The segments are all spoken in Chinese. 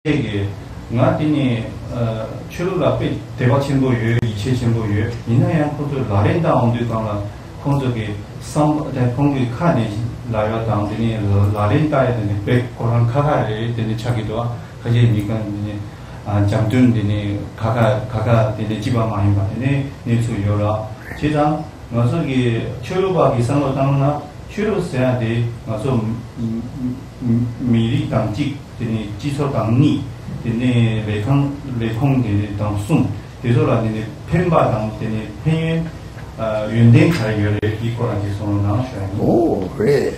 이게 나한테는 출루라 배 대박 첨부 유 이체 첨부 유 이나양 코드 라렌다 온드 강라 콘저게 썸 대풍이 카네 라야 다운드니 라렌다에는 백 고랑 카가에 되는 차기도 가지 니까 장준되니 가가 되는 지방 많이 받네 내수 요라 제장 가서 이 출루바 이상으로 당나 출루해야 돼 가서 미리 당직 되니 지소 당니 되니 레콩 되니 당순 대소라니 펜바 당 되니 펜 윤댕 차이를 이거라지 손을 나셔야 오 그래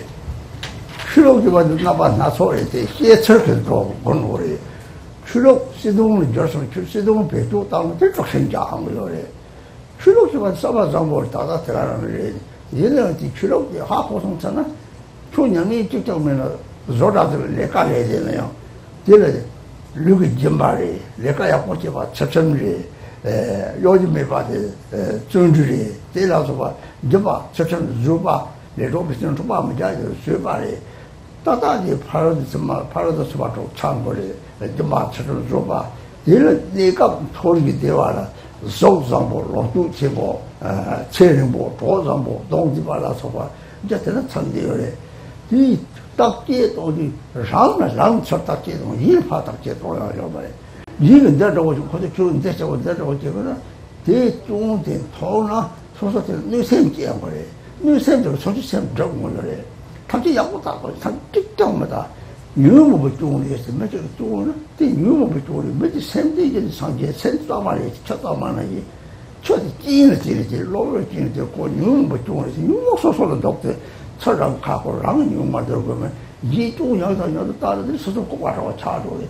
출력지만 나봐 나서래 때 시철도 건물에 출력 시동을 줘서 시동을 배도 땅을 들쭉 생장한 거래 출력지만 써봐서 다다 들어가는 얘는 출력이 하고성잖아 초년이 직접면은 조라들 내가 해야 되네요 얘는 르기 점발이 내가 약고 봐 첩천리 요즘에 봐도 전주리 때라서 봐 저봐 첩천 주봐 내로 비슷한 주봐 뭐야 수바리 따다지 파라도스 봐도 참고리 저봐 첩천 주봐 얘는 내가 소리기 대화라 속상보로 두치고 체능보 도상보 동지발라서 봐 이제 되는 천대열에 이 딱지에 또지 랑 쳤딱지도 일파 딱지도 요래 이게 내려고 좀 거기 좀 대셔고 내려고 되거든 대중된 토나 소소된 뉴센지야 거래 뉴센도 소지셈 적은 거래 딱지 약보다고 참 특정마다 유무부 쪽으로 해서 몇 쪽으로 대 유무부 쪽으로 몇 셈되게 상계 센스도 말이 쳤다 말이 저기 찌는 로를 찌는 거 유무부 쪽으로 해서 유목소소는 독대 철랑 가고 랑은 용말 들어보면 이 쪽은 여기서 따르들 스스로 꼭 와서 차로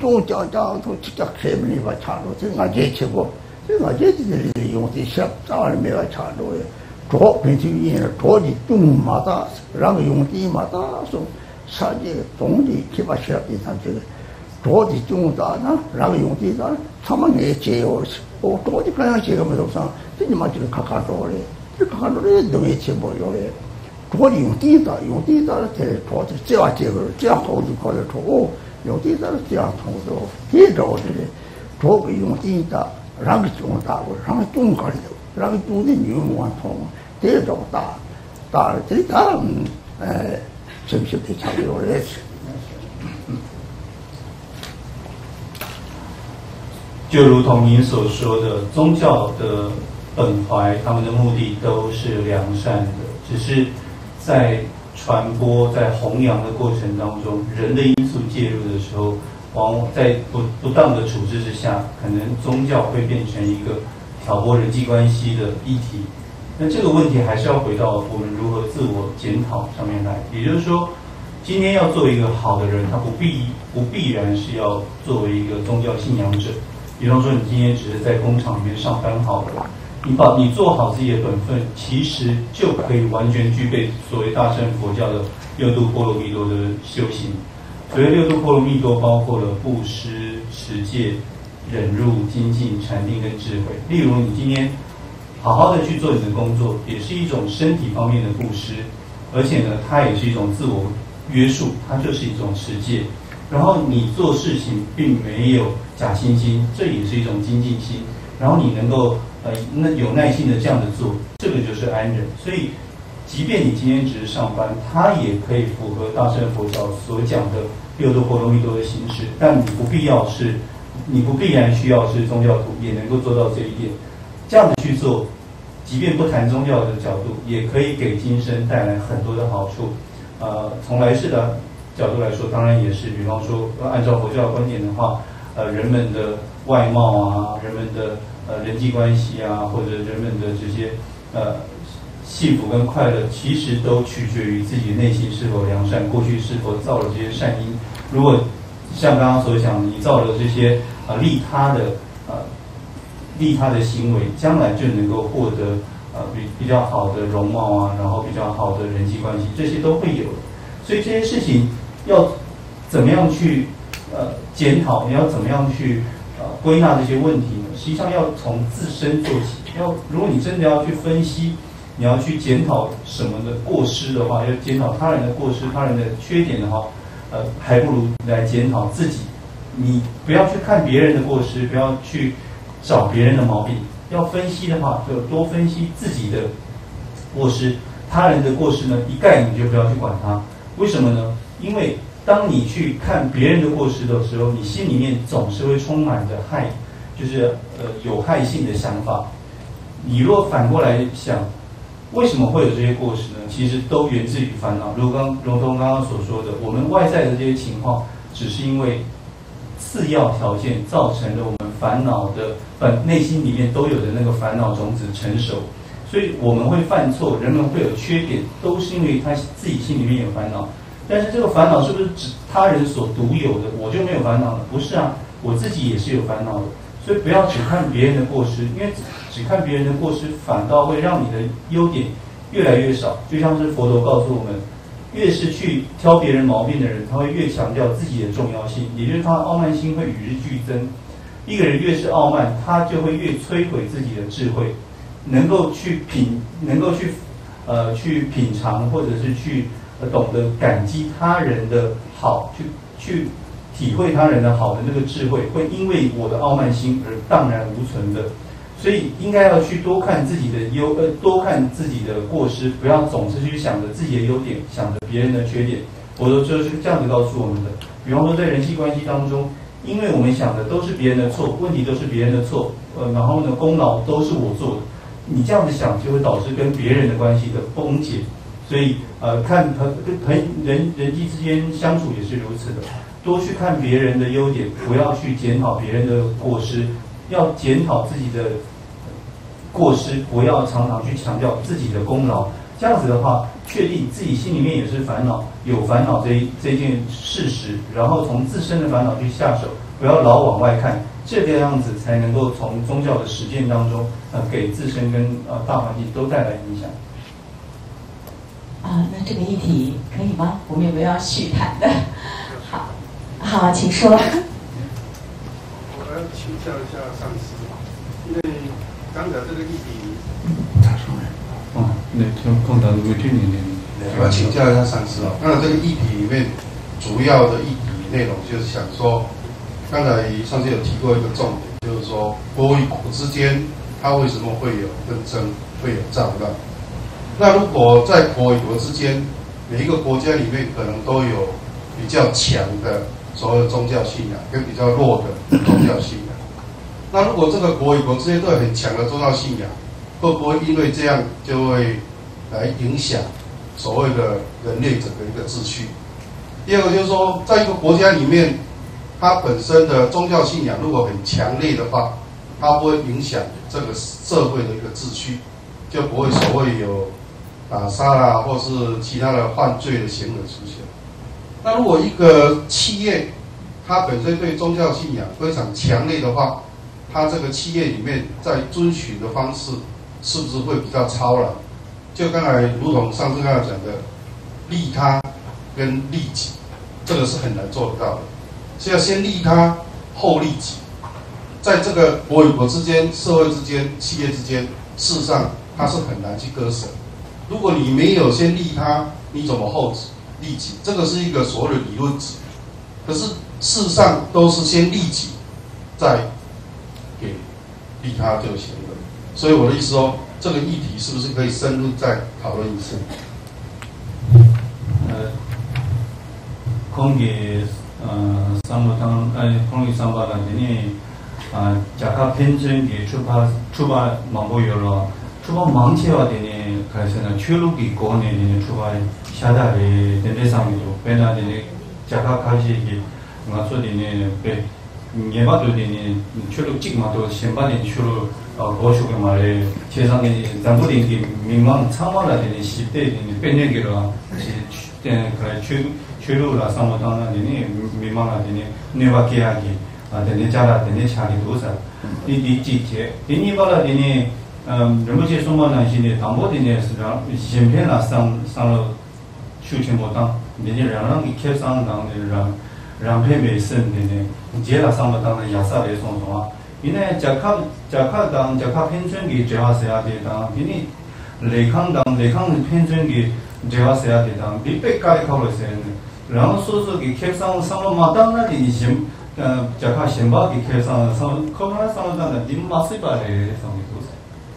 또 직접 개문이 봐 차로 제가 제치고 제가 제치들이 용티 시합 싸울 매가 차로에 도 벤치위에는 도지 뚱마다 랑 용티마다 좀 사지 동지 기바 시합이 상태에 도지 뚱다나 랑 용티다 사망에 제요 도지 그냥 제가 뭐서 진짜 맞지를 가까도래 가까도래 너의 제보요래 도리 용띠다 때 도지 제와 제거를 제와 도지 거를 두고 용띠다를 제와 통도 뒤도를 도가 용띠다 랑이 중다고 랑이 중거리도 랑이 중의 유무한 통 대도다 다들 다음 점심때 차려를 했어 就如同您所说的，宗教的本怀，他们的目的都是良善的，只是在传播、在弘扬的过程当中，人的因素介入的时候，往往在不当的处置之下，可能宗教会变成一个挑拨人际关系的议题。那这个问题还是要回到我们如何自我检讨上面来。也就是说，今天要做一个好的人，他不必然是要作为一个宗教信仰者。比方说，你今天只是在工厂里面上班好了。你做好自己的本分，其实就可以完全具备所谓大乘佛教的六度波罗蜜多的修行。所谓六度波罗蜜多，包括了布施、持戒、忍辱、精进、禅定跟智慧。例如，你今天好好的去做你的工作，也是一种身体方面的布施，而且呢，它也是一种自我约束，它就是一种持戒。然后你做事情并没有假惺惺，这也是一种精进心。然后你能够有耐心的这样的做，这个就是安忍。所以，即便你今天只是上班，它也可以符合大乘佛教所讲的六度波罗蜜多的形式。但你不必然需要是宗教徒，也能够做到这一点。这样子去做，即便不谈宗教的角度，也可以给今生带来很多的好处。从来世的角度来说，当然也是，比方说，按照佛教的观点的话，人们的外貌啊，人们的人际关系啊，或者人们的这些幸福跟快乐，其实都取决于自己内心是否良善，过去是否造了这些善因。如果像刚刚所讲的，你造了这些利他的行为，将来就能够获得比较好的容貌啊，然后比较好的人际关系，这些都会有。所以这些事情要怎么样去检讨？你要怎么样去归纳这些问题呢？实际上要从自身做起。如果你真的要去分析，你要去检讨什么的过失的话，要检讨他人的过失、他人的缺点的话，还不如来检讨自己。 你不要去看别人的过失，不要去找别人的毛病。要分析的话，就多分析自己的过失，他人的过失呢，一概你就不要去管他。为什么呢？因为当你去看别人的过失的时候，你心里面总是会充满着有害性的想法。你若反过来想，为什么会有这些过失呢？其实都源自于烦恼。如同刚刚所说的，我们外在的这些情况，只是因为次要条件造成了我们烦恼的内心里面都有的那个烦恼种子成熟，所以我们会犯错，人们会有缺点，都是因为他自己心里面有烦恼。但是这个烦恼是不是指他人所独有的？我就没有烦恼了？不是啊，我自己也是有烦恼的。所以不要只看别人的过失，因为只看别人的过失，反倒会让你的优点越来越少。就像是佛陀告诉我们，越是去挑别人毛病的人，他会越强调自己的重要性，也就是他的傲慢心会与日俱增。一个人越是傲慢，他就会越摧毁自己的智慧，能够去品尝，或者是去懂得感激他人的好，去体会他人的好的那个智慧，会因为我的傲慢心而荡然无存的。所以应该要去多看自己的多看自己的过失，不要总是去想着自己的优点，想着别人的缺点。我都就是这样子告诉我们的。比方说在人际关系当中，因为我们想的都是别人的错，问题都是别人的错，然后呢功劳都是我做的，你这样子想就会导致跟别人的关系的崩解。所以看人际之间相处也是如此的，多去看别人的优点，不要去检讨别人的过失，要检讨自己的过失，不要常常去强调自己的功劳。这样子的话，确定自己心里面也是烦恼，有烦恼这件事实，然后从自身的烦恼去下手，不要老往外看，这个样子才能够从宗教的实践当中，给自身跟大环境都带来影响。 那这个议题可以吗？我们有没有要续谈的？好，请说。我要请教一下上司，因为刚才这个议题，我要请教一下上司哦。刚才这个议题里面主要的议题内容就是想说，刚才上次有提过一个重点，就是说国与国之间，它为什么会有纷争，会有战乱？那如果在国与国之间，每一个国家里面可能都有比较强的所谓的宗教信仰，跟比较弱的宗教信仰。那如果这个国与国之间都有很强的宗教信仰，会不会因为这样就会来影响所谓的人类整个一个秩序？第二个就是说，在一个国家里面，它本身的宗教信仰如果很强烈的话，它不会影响这个社会的一个秩序，就不会所谓有打杀啦，或是其他的犯罪的行为出现。那如果一个企业它本身对宗教信仰非常强烈的话，它这个企业里面在遵循的方式是不是会比较超然？就刚才如同上次刚才讲的，利他跟利己，这个是很难做得到的，是要先利他后利己。在这个国与国之间、社会之间、企业之间，事实上它是很难去割舍。如果你没有先利他，你怎么后利己？这个是一个所谓的理论值，可是事实上都是先利己，再给利他就行了。所以我的意思说，这个议题是不是可以深入再讨论一次？ 讲给三木汤讲给三八的呢자가 편전기 추바 망보여로 추바 망치와 되네 그래서는 출루기 고네 추바 샤다리 된대상도 배나 되네 자가 가지기 맞서 되네 배 예바도 되네 출루 찍마도 신바는 출루 고슈게 말에 세상에 장부린기 민망 참아라 되네 10대 되네 빼내기로 그래 출루라 상모당나 되네 민망하 되네 네바케하기 되네 자라 되네 차리 도사 이 지체 되니 바라 되네人们说嘛呢，现在当部的呢是芯片啦上了修成不当，人家让给开上当的让配没生的呢，接了上不当的亚萨来送什么？因为甲卡偏转给这话谁啊的当，因为雷康偏转给这话谁啊的当，比被改考了谁呢？然后说给开上了嘛当那的 자가 셴바기 계산서 코로나 상황은 님마스 바레 상황이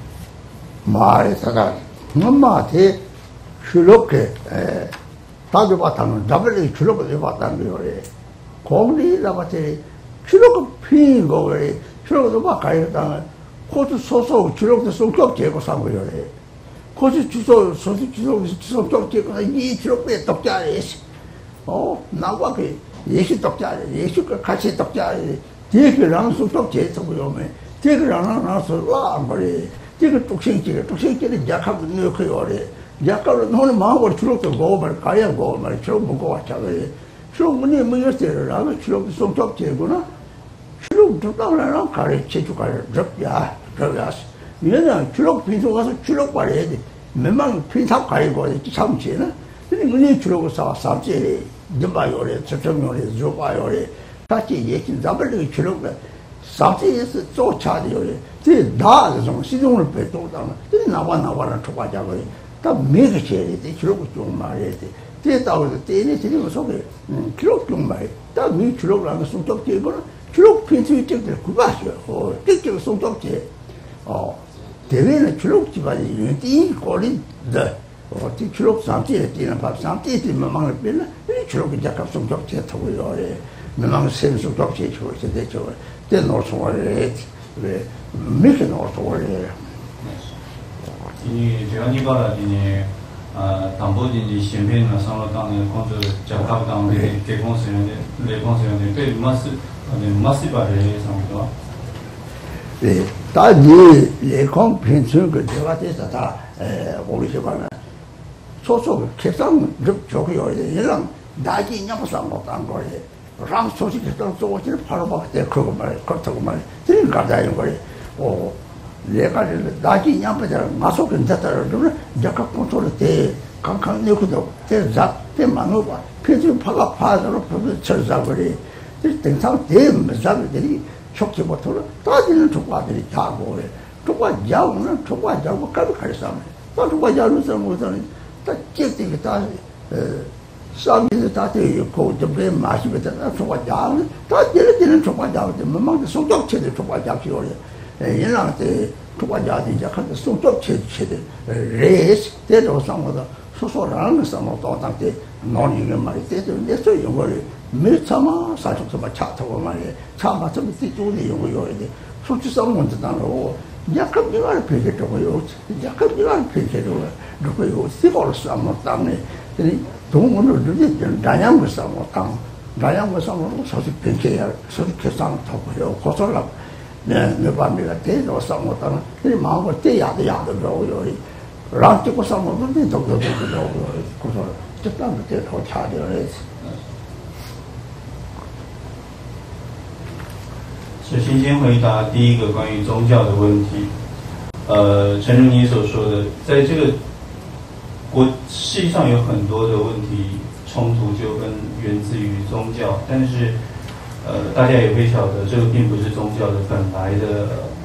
말에다가 엄마한테 주럽게 다들 봤다는 잡을리 주럽을 봤다는 거래. 공리 나한테 주럽을 피는 거래. 주럽도 막 가야다는 코스 소소 주럽도 성격 제고 산 거래. 코스 주소 소소 주소 성격 제고 이 주럽에 독자래. 나와 그 예시 독자래. 예시 같이 독자래. 제그랑 성격 제고 요매. 제그랑 나서 와 거래.这个独生子的家看没有可以的，家看了，后来马上我去了就搞嘛，搞也搞嘛，去了不搞啊，这个，去了我们没有事，然后去了送到结果呢，去了就当然让家里接触家里，这呀，原来去了平常我是去了过来的，慢慢平常家里过来就上去了，这里我们去了个啥这里，人把有的，这有的，肉把有的，他这也是咱们这个去了个。上次也是做茶的有的，这大这种西中的被多当了，这哪玩出发家的，他每个节的这去了个种买的，这到的这呢这里我说的，去了种买，但没去了那个送到结果呢，去了平时这个苦巴学，这个送到节，这边呢去了基本上原地过来的，这去了上次的这呢，把上次的慢慢的变了，去了个家搞送到节头要的，慢慢先送到节去，现在就。这弄出来的，对，没给弄出来的。 因为只要你把它的当部进去芯片呢，上了当的工作，加卡当的给公司用的，来公司用的，对马斯把这些上不多。 对，但你来讲平常个这个这是他我们习惯了，说客上就会有的，一让大家也不上我当过的。让소식 했던 또 어디를 바로 막대 그거 말이야 그렇다고 말이야 그런 가다인 거래 내가 나기 양반들 마소 괜찮다라 그러면 약간 컨트롤 때 강강 내고도 때 많어 봐 표준 파가 파도로 표준 철사 거래 등상 때 메사들이 촉지 못하러 다지는 조과들이 자고 그래 조과 자고는 조과 자고 가도 가르쳐 또 조과 자는 사람은 다 찍게 다上面是他都有口这边马西边的那出发家，他点出发家的，慢慢的送到车的出发家去了，人让的出发家的家看着送到车的，人这种生活的，说人的生活到当地哪里人嘛，这种那所用过的，没什么啥什么插头嘛的，插嘛这么最多的用过的，说起生活的当然我。약간 이걸 배게 되고요. 약간 이걸 배게 되고 그리고 시골 사람 땅에 동원을 늘리지 다양한 사람 땅 다양한 사람으로 소식 배게야 소식 계산 하고요. 고설라 네 밤에가 대도 사람 땅 이 마음을 떼야도 그러고요. 랑티고 사람은 또 고설 적당히 더 차려야 首先回答第一个关于宗教的问题。诚如你所说的，在这个世界上有很多的问题冲突纠纷源自于宗教，但是大家也会晓得，这个并不是宗教的本来的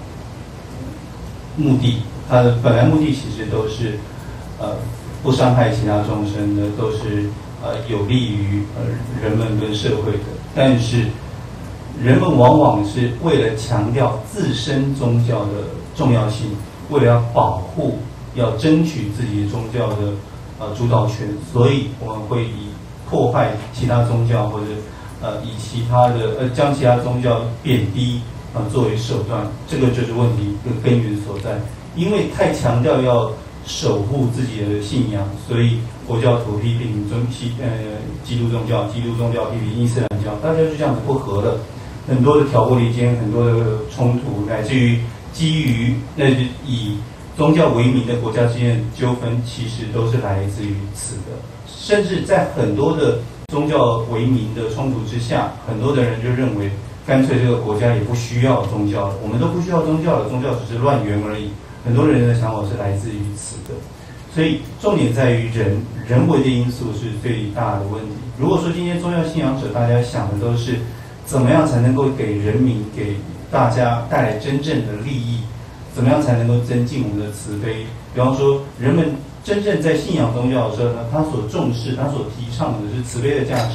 目的。它的本来目的其实都是不伤害其他众生的，都是有利于人们跟社会的。但是人们往往是为了强调自身宗教的重要性，为了要保护、要争取自己宗教的主导权，所以我们会以破坏其他宗教或者以其他的将其他宗教贬低作为手段，这个就是问题的根源所在。因为太强调要守护自己的信仰，所以佛教徒批评基督宗教，基督宗教批评伊斯兰教，大家就这样子不和了。很多的挑拨离间，很多的冲突，乃至于基于以宗教为名的国家之间的纠纷，其实都是来自于此的。甚至在很多的宗教为名的冲突之下，很多的人就认为，干脆这个国家也不需要宗教了，我们都不需要宗教了，宗教只是乱源而已。很多人的想法是来自于此的。所以重点在于人为的因素是最大的问题。如果说今天宗教信仰者大家想的都是怎么样才能够给人民、给大家带来真正的利益？怎么样才能够增进我们的慈悲？比方说，人们真正在信仰宗教的时候呢，他所重视、他所提倡的是慈悲的价值，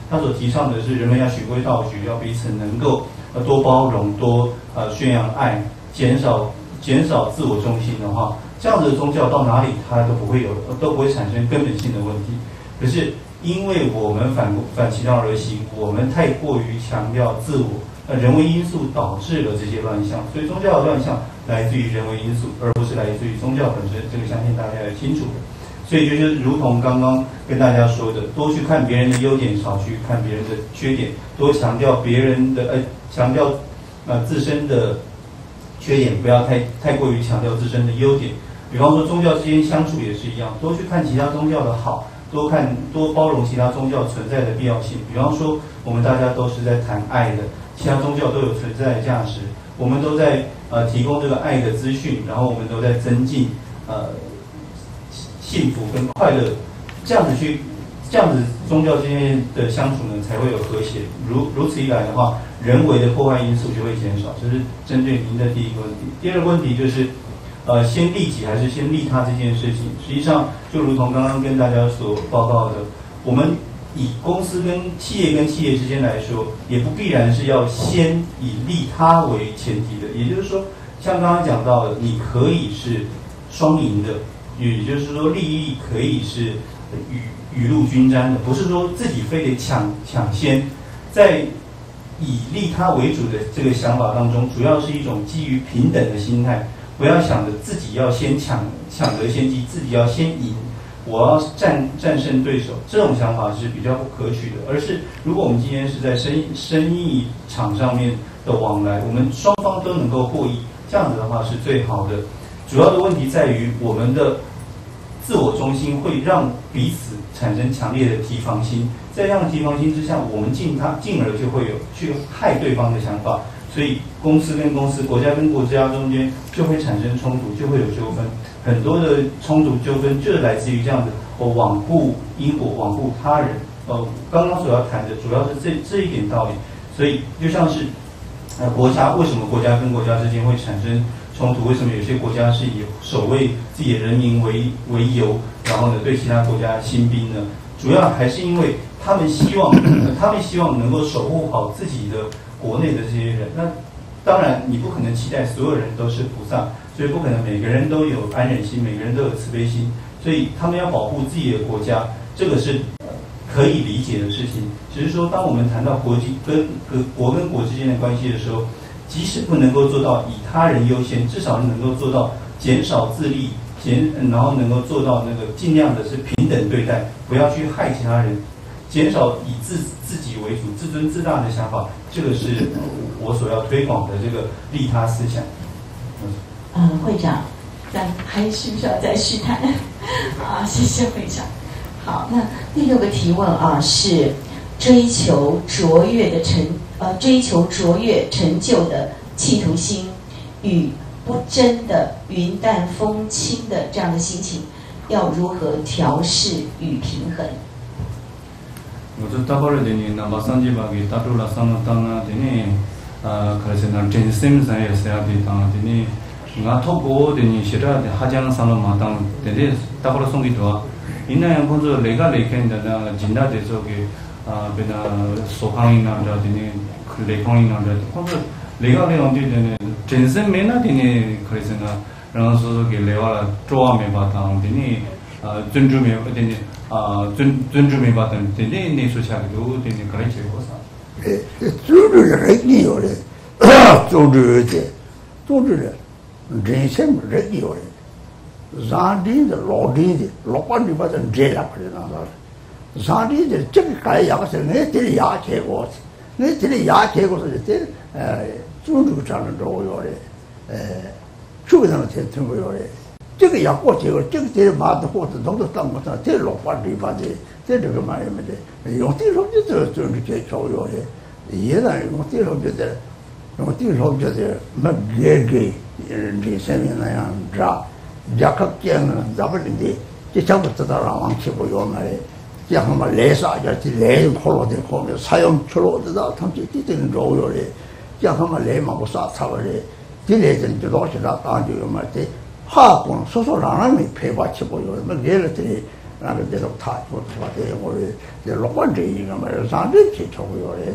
他所提倡的是人们要循规蹈矩，要彼此能够多包容、多宣扬爱，减少自我中心的话，这样子的宗教到哪里它都不会产生根本性的问题。可是因为我们反其道而行，我们太过于强调自我，人为因素导致了这些乱象，所以宗教的乱象来自于人为因素，而不是来自于宗教本身，这个相信大家也清楚的。所以就是如同刚刚跟大家说的，多去看别人的优点，少去看别人的缺点，多强调别人的强调自身的缺点，不要太过于强调自身的优点。比方说宗教之间相处也是一样，多去看其他宗教的好，多包容其他宗教存在的必要性。比方说我们大家都是在谈爱的，其他宗教都有存在的价值，我们都在提供这个爱的资讯，然后我们都在增进幸福跟快乐，这样子宗教之间的相处呢才会有和谐。如此一来的话，人为的破坏因素就会减少。这是针对您的第一个问题。第二个问题就是先利己还是先利他这件事情，实际上就如同刚刚跟大家所报告的，我们以公司跟企业之间来说，也不必然是要先以利他为前提的。也就是说，像刚刚讲到的，你可以是双赢的，也就是说利益可以是雨露均沾的，不是说自己非得抢先。在以利他为主的这个想法当中，主要是一种基于平等的心态。不要想着自己要先抢得先机，自己要先赢，我要战胜对手，这种想法是比较不可取的。而是如果我们今天是在生意场上面的往来，我们双方都能够获益，这样子的话是最好的。主要的问题在于我们的自我中心会让彼此产生强烈的提防心，在这样的提防心之下，我们进而就会有去害对方的想法。所以公司跟公司、国家跟国家中间就会产生冲突，就会有纠纷。很多的冲突纠纷就是来自于这样的罔顾因果、罔顾他人。刚刚所要谈的主要是这一点道理。所以就像是国家，为什么国家跟国家之间会产生冲突？为什么有些国家是以守卫自己的人民为由，然后呢对其他国家兴兵呢？主要还是因为他们希望能够守护好自己的国内的这些人。那当然你不可能期待所有人都是菩萨，所以不可能每个人都有安忍心，每个人都有慈悲心，所以他们要保护自己的国家，这个是可以理解的事情。只是说当我们谈到国跟国之间的关系的时候，即使不能够做到以他人优先，至少能够做到减少自利，然后能够做到那个尽量的是平等对待，不要去害其他人，减少以自己为主、自尊自大的想法，这个是我所要推广的这个利他思想。 会长，还需不需要再续谈？啊，谢谢会长。好，那第6个提问是追求卓越成就的企图心与不争的云淡风轻的这样的心情，要如何调试与平衡？ 我大概되니 마찬가지하게 따로라 상담나 되니 그래서 진심상 해야 되다 되니 nga thobo 되니 싫어 하장 상담 마당 되니 따로 송기 좋아 이나 먼저 내가 레켄다 진다 되서게 베나 소강이나 되니 그 레강이나 먼저 내가 언제 되니 진심 메나 되니 그래서 나 그래서 게 레와 좋아해 봤다 되니 존중해 되니 존중해 봤던 되니 내 소식도 되니 그렇게 해서 존중이 요래 존중이人生人有的，上帝的老人的，老板你把它摘了回来那上帝的这个改牙是俺这里牙结果，俺这里牙结果是这尊重上的重要的，这个上才重要的，这个牙过结果，这个这马的货子都当不上，这老板你把这个嘛什么的，用这种就是尊重最重要的，也然用这种就是。用这种就是没给人生命那样着，家可见了，咱们的这全部知道让往起不用嘛的，这样嘛来啥就是来好了的后面，采用出了知道他们这种重要的，这样嘛来嘛不啥差不的，这来人就老是那当就有嘛的，哈工说让人没陪伴起不用，没来了这那个这种他说的我这老万这一个嘛，让人去超过来。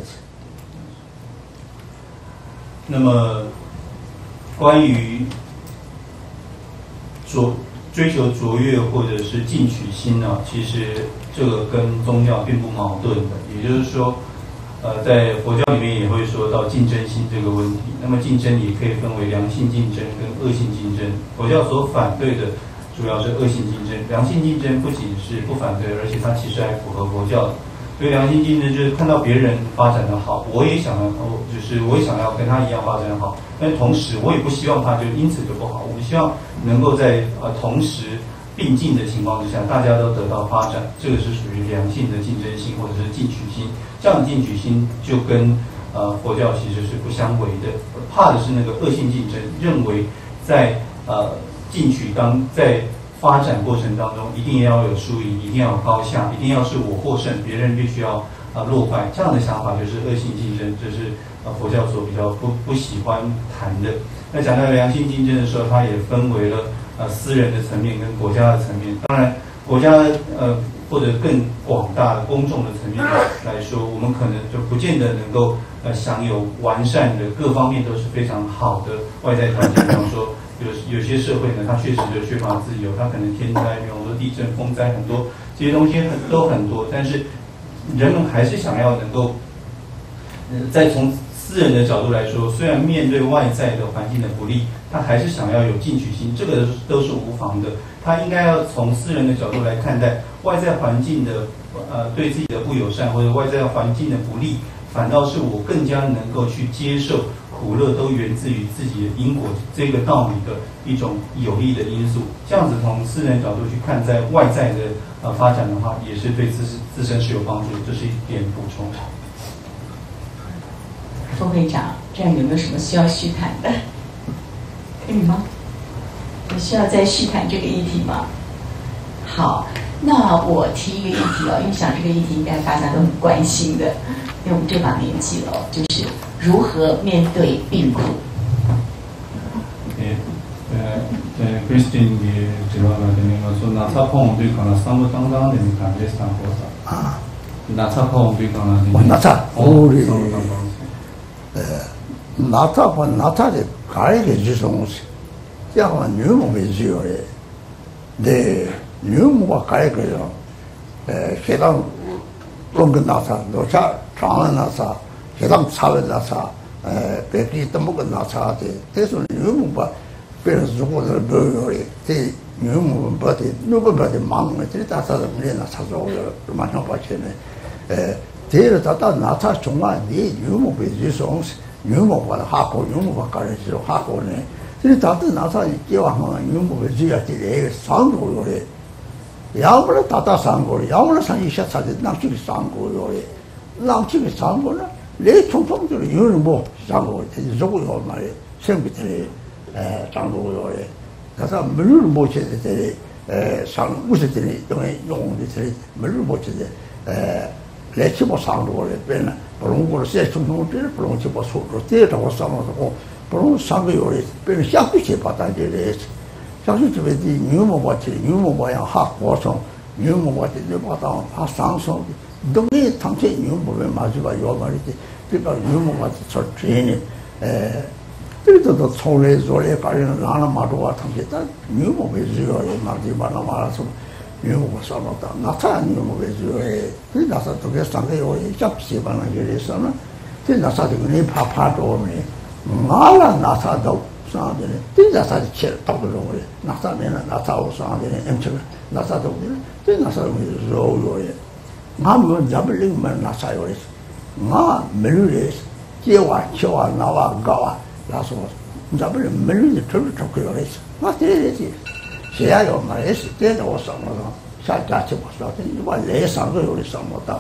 那么，关于追求卓越或者是进取心呢，其实这个跟宗教并不矛盾的。也就是说，在佛教里面也会说到竞争心这个问题。那么竞争也可以分为良性竞争跟恶性竞争。佛教所反对的主要是恶性竞争，良性竞争不仅是不反对，而且它其实还符合佛教的。所以良性竞争就是看到别人发展的好，我也想要跟他一样发展的好，但同时我也不希望他就因此就不好。我们希望能够在同时并进的情况之下，大家都得到发展，这个是属于良性的竞争心或者是进取心。这样的进取心就跟佛教其实是不相违的。怕的是那个恶性竞争，认为在在发展过程当中，一定要有输赢，一定要有高下，一定要是我获胜，别人必须要落败。这样的想法就是恶性竞争，这是佛教所比较不喜欢谈的。那讲到良性竞争的时候，它也分为了私人的层面跟国家的层面。当然，国家或者更广大的公众的层面来说，我们可能就不见得能够享有完善的各方面都是非常好的外在条件。比方说，有些社会呢，它确实就缺乏自由，它可能天灾，比方说地震、风灾很多，这些东西都很多，但是人们还是想要能够，再从私人的角度来说，虽然面对外在的环境的不利，他还是想要有进取心，这个都是无妨的。他应该要从私人的角度来看待外在环境的对自己的不友善，或者外在环境的不利，反倒是我更加能够去接受苦乐都源自于自己的因果这个道理的一种有利的因素。这样子从私人角度去看在外在的发展的话，也是对自身是有帮助，这是一点补充。 副会长，这样有没有什么需要续谈的？可以吗？有需要再续谈这个议题吗？好，那我提一个议题哦，因为想这个议题应该大家都很关心的，因为我们这把年纪了，就是如何面对病苦。 Christine嘅제가 되는 것은 나사포 우리가나 상부 당당한 데니까 레스탄 거사. 나사포 우리가나 나사 우리 나타에 가야게 지송시. 야가 뉴모게 지요래. 네 뉴모가 가야게요. 해당 롱근 나사, 노차 장안 나사, 해당 사회 나사, 백기 떠먹은 나사한테 대선 뉴모가 그래서 저거를 뭐요래. 대 뉴모 버티 누구버티 망을 들다 사서 내나 사서요. 많이 받치네. 대를 다다 나타 정말 네 뉴모게 지송시. 뉴모가 하고 뉴모가 가르치고 하고네. 이 다들 나사 끼와하면 뉴모가 지야지 상고요래. 야무나 다다 상고래. 야무나 상이 샷사지 남치기 상고요래. 남치기 상고는 내 총총들이 이거는 뭐 상고 저거요 말이야. 생비들이 상고요래. 그래서 물을 못 쳐야 상 무슨들이 용들이 물을 못 쳐야 레치보 상고래. 배는 그런거를 세충동들 그런치보 소로 때라고 싸면서 그런 상고요래. 배는 샤프시 받아들여. 샤프시베디 뉴모바치 뉴모바야 하고서 뉴모바치 받아 하상성 동네 당체 뉴모에 맞으가 요 말이지. 그러니까 뉴모바치 저트니 그래도 초래 조래 가려는 하나 마도와 당체다 뉴모에 지어에 말지마나 말아서 뉴모가 써놨다. 나타 뉴모에 지어에 그 나사 쪽에 상고요. 샤프시 받아들여서는 그 나사도 그네 파파도네. 말아 나사도 상하네. 그 나사도 칠 떡으로 그래. 나사면은 나사오 상하네. 엠처가 나사도 그래. 그 나사도 로요에. 마음은 잡을리면 나사요래. 마 melure 제와 쳐와 나와 가와 나서 잡을 melure 들을 적고요래. 마 때리지. 제야요 말했을 때도 왔어서 살짝 봤어. 이거 내상도 요래 상못다.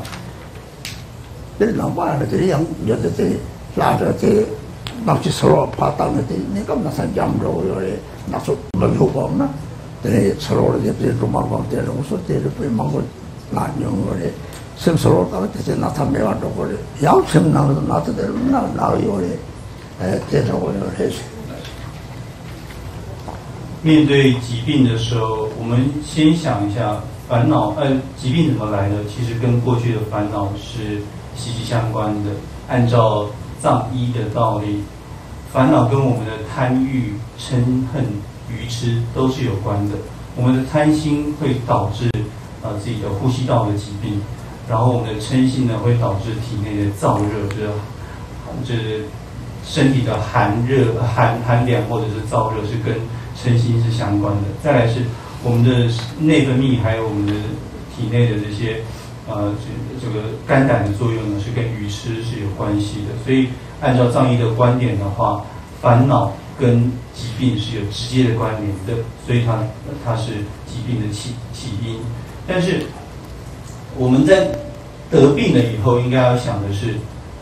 늘 남바를 양 여자들이 라저들 납치 서로 파다는데 내가 나서 잠으로요래. 나서 먹고 없나? 네 서로 이제 도망가 때는 무슨 때를 빼먹고 나녀래. semsoro ta te nata mewa do kore yao sem na nata de na yore te to yore。 面对疾病的时候，我们先想一下， 烦恼，疾病怎么来的？其实跟过去的烦恼是息息相关的。按照藏医的道理，烦恼跟我们的贪欲、嗔恨、愚痴都是有关的。我们的贪心会导致自己的呼吸道的疾病，然后我们的嗔心呢会导致体内的燥热，就是身体的寒凉或者是燥热是跟嗔心是相关的。再来是我们的内分泌，还有我们的体内的这些这个肝胆的作用呢，是跟愚痴是有关系的。所以按照藏医的观点的话，烦恼跟疾病是有直接的关联的，所以它是疾病的起因。但是我们在得病了以后，应该要想的是，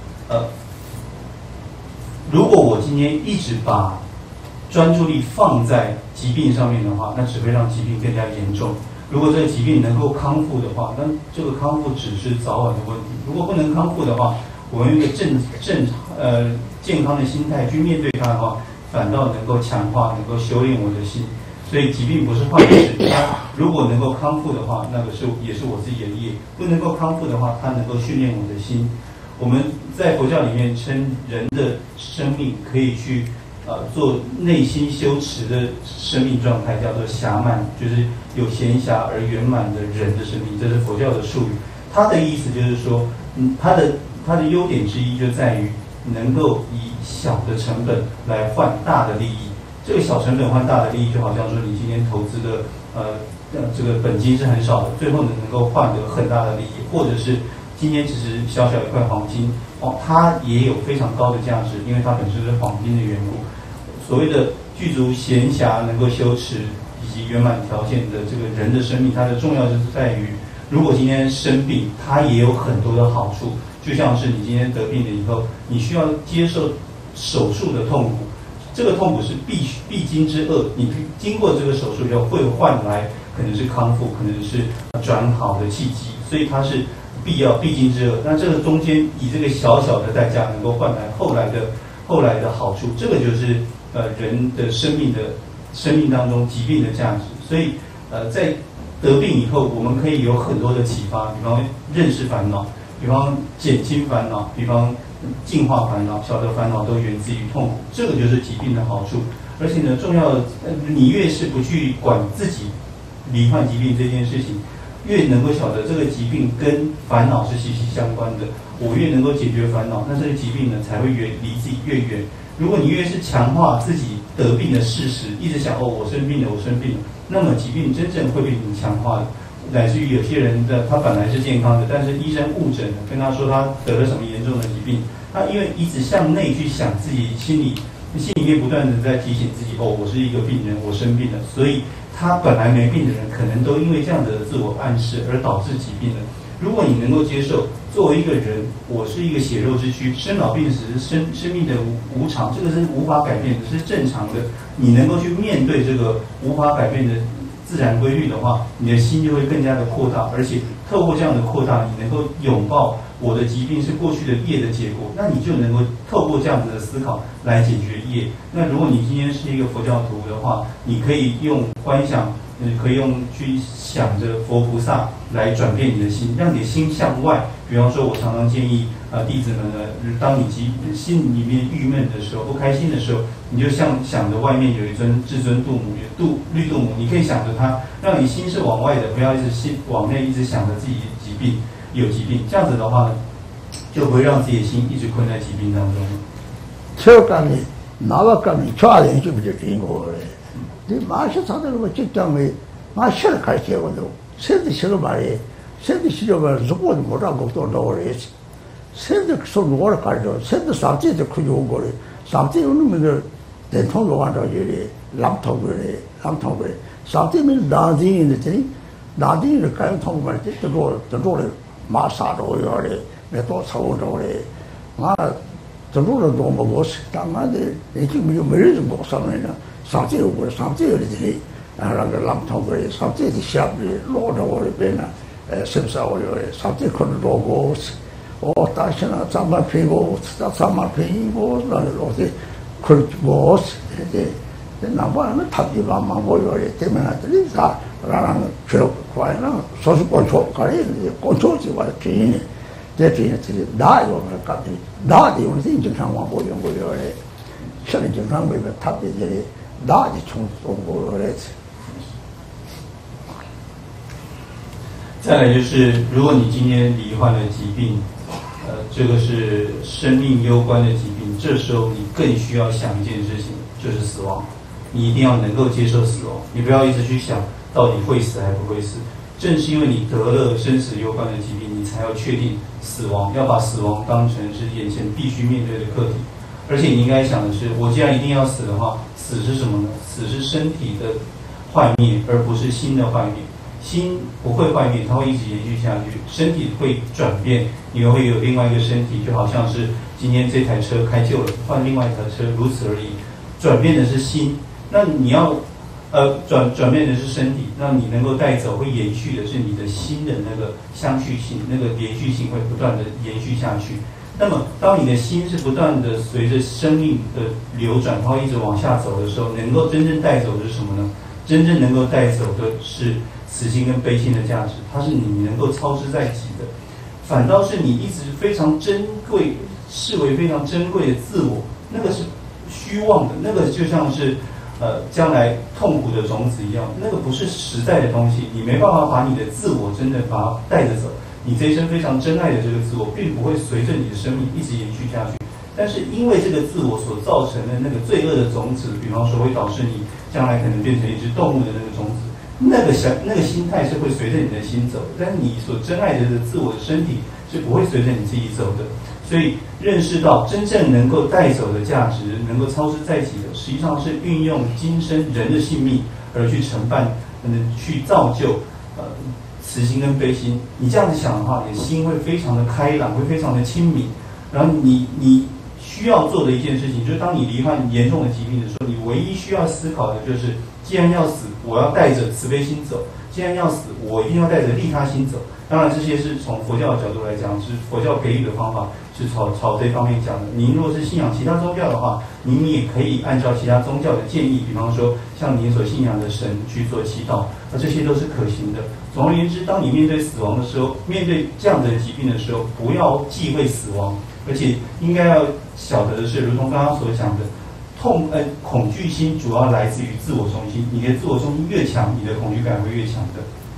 如果我今天一直把专注力放在疾病上面的话，那只会让疾病更加严重。如果这个疾病能够康复的话，那这个康复只是早晚的问题。如果不能康复的话，我们用一个健康的心态去面对它的话，反倒能够强化、能够修炼我的心。所以疾病不是坏事，它如果能够康复的话，那个也是我自己的业；不能够康复的话，它能够训练我的心。我们在佛教里面称人的生命可以去做内心修持的生命状态，叫做暇满，就是有闲暇而圆满的人的生命，这是佛教的术语。它的意思就是说，它的优点之一就在于能够以小的成本来换大的利益。这个小成本换大的利益，就好像说你今天投资的这个本金是很少的，最后能够换得很大的利益，或者是今天只是小小一块黄金它也有非常高的价值，因为它本身是黄金的缘故。所谓的具足闲暇、能够修持以及圆满条件的这个人的生命，它的重要就是在于，如果今天生病，它也有很多的好处。就像是你今天得病了以后，你需要接受手术的痛苦，这个痛苦是必经之恶，你经过这个手术以后会换来可能是康复，可能是转好的契机，所以它是必经之恶。那这个中间以这个小小的代价能够换来后来的好处，这个就是人的生命当中疾病的价值。所以在得病以后，我们可以有很多的启发，比方认识烦恼，比方减轻烦恼，比方净化烦恼，小的烦恼都源自于痛苦，这个就是疾病的好处。而且呢，重要的，你越是不去管自己罹患疾病这件事情，越能够晓得这个疾病跟烦恼是息息相关的。我越能够解决烦恼，那这个疾病呢才会离自己越远。如果你越是强化自己得病的事实，一直想我生病了，那么疾病真正会被你强化的。乃至于有些人他本来是健康的，但是医生误诊跟他说他得了什么严重的疾病，他因为一直向内去想，自己心里面不断的在提醒自己，我是一个病人，我生病了，所以他本来没病的人，可能都因为这样的自我暗示而导致疾病了。如果你能够接受，作为一个人，我是一个血肉之躯，生老病死是生命的无常，这个是无法改变的，是正常的。你能够去面对这个无法改变的自然规律的话，你的心就会更加的扩大，而且透过这样的扩大，你能够拥抱我的疾病是过去的业的结果，那你就能够透过这样子的思考来解决业。那如果你今天是一个佛教徒的话，你可以用观想，可以用去想着佛菩萨来转变你的心，让你的心向外。比方说，我常常建议弟子们呢，当你心里面郁闷的时候、不开心的时候，你就想着外面有一尊至尊度母，绿度母，你可以想着它，让你心是往外的，不要一直心往内，一直想着自己有疾病，这样子的话呢，就不会让自己的心一直困在疾病当中。 체육관이 나와가면 좋아하는 집이 된 거래. 네 마시 사들고 직장에 마시를 가르쳐가지고 세대 싫어 말이 세대 싫어 말이 누구도 못하고 또 나오래. 세대 손 누구를 가르쳐 세대 삽질도 크게 온 거래. 삽질 오는 분들 대통령 한다고 이래 람통거래. 삽질은 나중에 나중에 가요 통과할 때 들어오래 마사로 요래 내또 사오로 그래. 전부는 또 먹었어. 당한테 이렇게 뭐를 좀 먹었으면 삼재고 삼재들이 나라가 람통거리 삼재의 시합이 로로를 배나 sem사오요. 삼재 큰 로고 다시나 잠만 피고 잠만 피고 나를 어디 그렇고 이제 남바는 탑이만 보여래 때문에 다 라랑 그렇고 과연 소수 권초 가래 권초지 와 주인이 대주인이 나요 갑자기 나도 오늘 인증상만 보여래 저는 정상 보면 탑들이 나지 총쏘고 그래 再来就是，如果你今天罹患了疾病，这个是生命攸关的疾病，这时候你更需要想一件事情，就是死亡。你一定要能够接受死亡，你不要一直去想到底会死还不会死。正是因为你得了生死攸关的疾病，你才要确定死亡，要把死亡当成是眼前必须面对的课题。而且你应该想的是，我既然一定要死的话，死是什么呢？死是身体的坏灭，而不是心的坏灭。心不会坏灭，它会一直延续下去。身体会转变，你又会有另外一个身体，就好像是今天这台车开旧了，换另外一台车，如此而已。转变的是心，那你要转变的是身体，那你能够带走会延续的是你的心的那个相续性，那个连续性会不断的延续下去。那么当你的心是不断的随着生命的流转，它会一直往下走的时候，能够真正带走的是什么呢？真正能够带走的是慈心跟悲心的价值，它是你能够操之在己的。反倒是你一直非常珍贵，视为非常珍贵的自我，那个是虚妄的，那个就像是将来痛苦的种子一样，那个不是实在的东西，你没办法把你的自我真的把它带着走。你这一生非常珍爱的这个自我，并不会随着你的生命一直延续下去。但是因为这个自我所造成的那个罪恶的种子，比方说会导致你将来可能变成一只动物的那个种子，那个心态是会随着你的心走的，但是你所珍爱的自我的身体是不会随着你自己走的。所以认识到真正能够带走的价值，能够操之在己的，实际上是运用今生人的性命而去承办，去造就慈心跟悲心。你这样子想的话，你的心会非常的开朗，会非常的清明。然后你需要做的一件事情，就是当你罹患严重的疾病的时候，你唯一需要思考的就是，既然要死，我要带着慈悲心走；既然要死，我一定要带着利他心走。当然，这些是从佛教的角度来讲，是佛教给予的方法，是朝这方面讲的。您如果是信仰其他宗教的话，您也可以按照其他宗教的建议，比方说像您所信仰的神去做祈祷，这些都是可行的。总而言之，当你面对死亡的时候，面对这样的疾病的时候，不要忌讳死亡，而且应该要晓得的是，如同刚刚所讲的，恐惧心主要来自于自我中心，你的自我中心越强，你的恐惧感会越强的。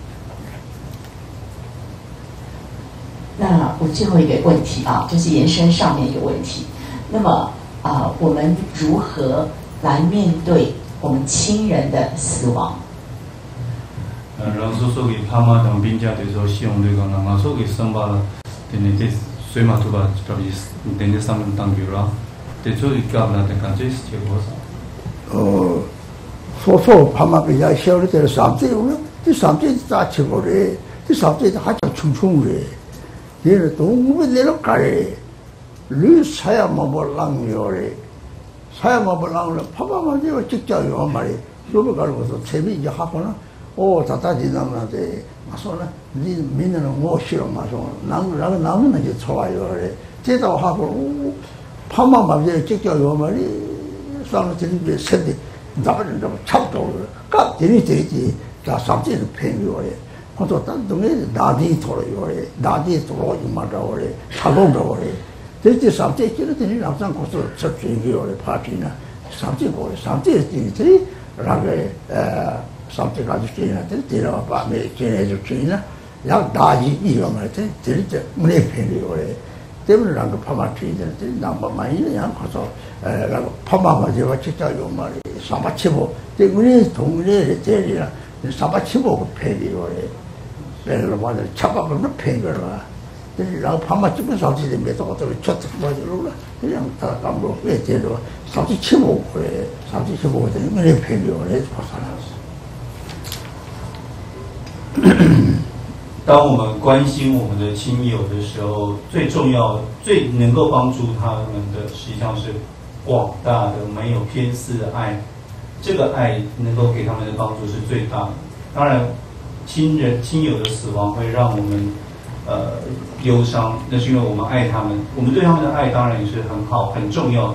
那我最后一个问题啊，就是延伸上面一个问题。那么我们如何来面对我们亲人的死亡？ 然后说给爸妈当兵家的时候，希望这个那么说给生吧了，等你这水马图吧，这里等你上面当牛了，这做一个那的感觉是结果啥？ 소소 파마비야 시험을 때는 삼재요. 이 삼재 다 치고래. 이 삼재 하자 충충래. 얘는 동물 내려 가래. 르 사야만 볼랑요래. 사야만 볼랑을 파마만 되어 직자요 말이. 수업 가르고서 재미있게 하거나 다다지 남한테 마소나 니 민는 뭐 싫어 마소. 나는 이제 좋아요 그래. 제가 하고 파마만 되어 직자요 말이 상을 드리게 세대 나는 좀 참도 깍들이 자 삼재는 팽이오래. 그것도 딴 동네 나디 돌아요래. 나디 돌아오지 말아오래. 사동도오래. 대체 삼재 끼르더니 항상 고소 접진기오래. 파티나 삼재고래. 삼재들이 라게 삼재 가족들한테 데려와 밤에 지내줄지나 약 나지 이거 말때 들이제 문에 팽이오래. 때문에 랑그 파마트이들한테 남바만이 그냥 가서 라고 파마마제와 직접 요 말이 사바치보 때문에 동네에 때리라 사바치보 팽이오래. 배를 받아 잡아보면 팽이라. 라고 파마치보 살지데 메도가도 쳤다 맞으러 그냥 다 감로 왜 데려 사바치보 그래. 사바치보 때문에 팽이오래 파사나서. 当我们关心我们的亲友的时候，最重要、最能够帮助他们的，实际上是广大的、没有偏私的爱。这个爱能够给他们的帮助是最大的。当然，亲友的死亡会让我们忧伤，那是因为我们爱他们，我们对他们的爱当然也是很好、很重要的。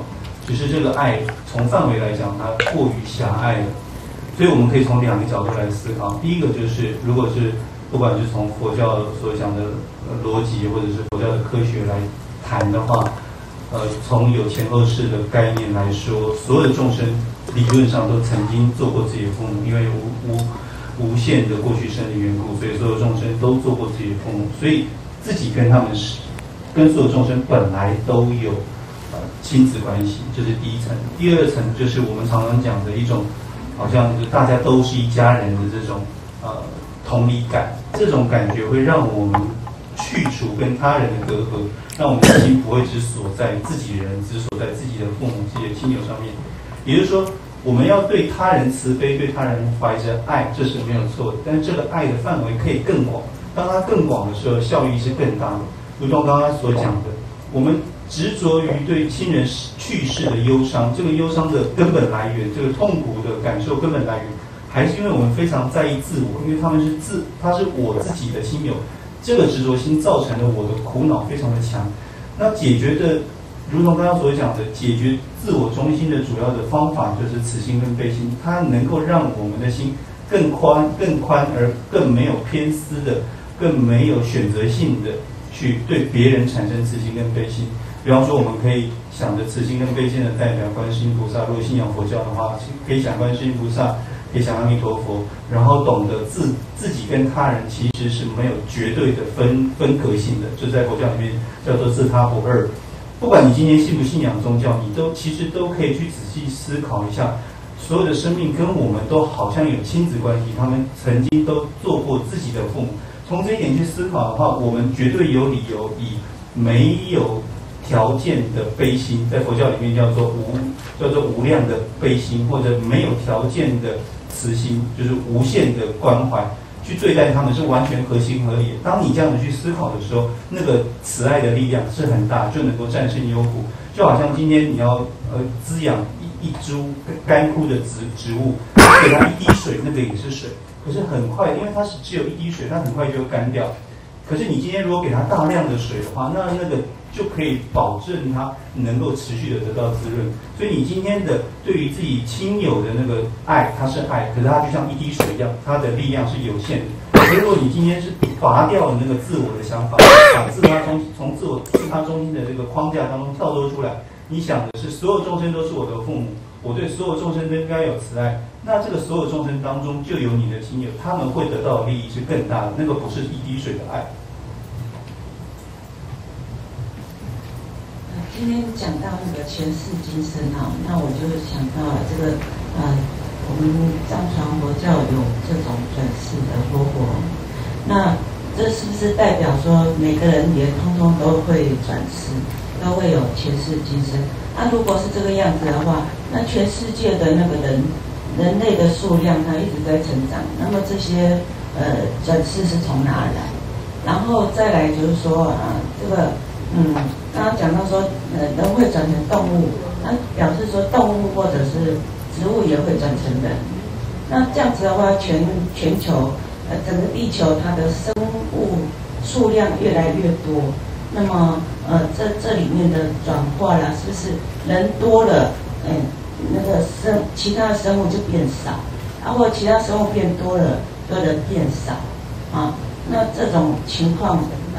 只是这个爱从范围来讲，它过于狭隘了。所以我们可以从两个角度来思考。第一个就是，如果是不管是从佛教所讲的逻辑，或者是佛教的科学来谈的话，从有前后世的概念来说，所有的众生理论上都曾经做过自己的父母，因为无限的过去生的缘故，所以所有众生都做过自己的父母，所以自己跟他们跟所有众生本来都有亲子关系，这是第一层。第二层就是我们常常讲的一种，好像就大家都是一家人的这种同理感，这种感觉会让我们去除跟他人的隔阂，让我们的心不会只锁在自己人，只锁在自己的父母、自己的亲友上面。也就是说，我们要对他人慈悲，对他人怀着爱，这是没有错的。但是这个爱的范围可以更广，当它更广的时候，效益是更大的。如同刚刚所讲的，我们执着于对亲人去世的忧伤，这个忧伤的根本来源，这个痛苦的感受根本来源，还是因为我们非常在意自我，因为他是我自己的亲友，这个执着心造成了我的苦恼非常的强。那解决的，如同刚刚所讲的，解决自我中心的主要的方法就是慈心跟悲心，它能够让我们的心更宽而更没有偏私的，更没有选择性的去对别人产生慈心跟悲心。比方说，我们可以想着慈心跟悲心的代表观世音菩萨，如果信仰佛教的话，可以想观世音菩萨，可以想阿弥陀佛，然后懂得自己跟他人其实是没有绝对的分隔性的，就在佛教里面叫做自他不二。不管你今天信不信仰宗教，你其实都可以去仔细思考一下，所有的生命跟我们都好像有亲子关系，他们曾经都做过自己的父母。从这一点去思考的话，我们绝对有理由以没有条件的悲心，在佛教里面叫做无量的悲心，或者没有条件的慈心，就是无限的关怀去对待他们，是完全合情合理的。当你这样子去思考的时候，那个慈爱的力量是很大，就能够战胜忧苦。就好像今天你要滋养一株干枯的植物，给它一滴水，那个也是水，可是很快，因为它是只有一滴水，它很快就干掉。可是你今天如果给它大量的水的话，那个就可以保证它能够持续的得到滋润。所以你今天的对于自己亲友的那个爱，它是爱，可是它就像一滴水一样，它的力量是有限的。如果你今天是拔掉了那个自我的想法，把从自他中心的这个框架当中跳脱出来，你想的是所有众生都是我的父母，我对所有众生都应该有慈爱，那这个所有众生当中就有你的亲友，他们会得到的利益是更大的，那个不是一滴水的爱。 今天讲到那个前世今生哈，那我就想到这个我们藏传佛教有这种转世的活佛，那这是不是代表说每个人也通通都会转世，都会有前世今生？那如果是这个样子的话，那全世界的那个人类的数量它一直在成长，那么这些转世是从哪来？然后再来就是说这个刚刚讲到说人会转成动物，那表示说动物或者是植物也会转成人。那这样子的话，全球整个地球它的生物数量越来越多，那么这里面的转化啦，是不是人多了，那个其他的生物就变少，或者其他生物变多了，人变少啊？那这种情况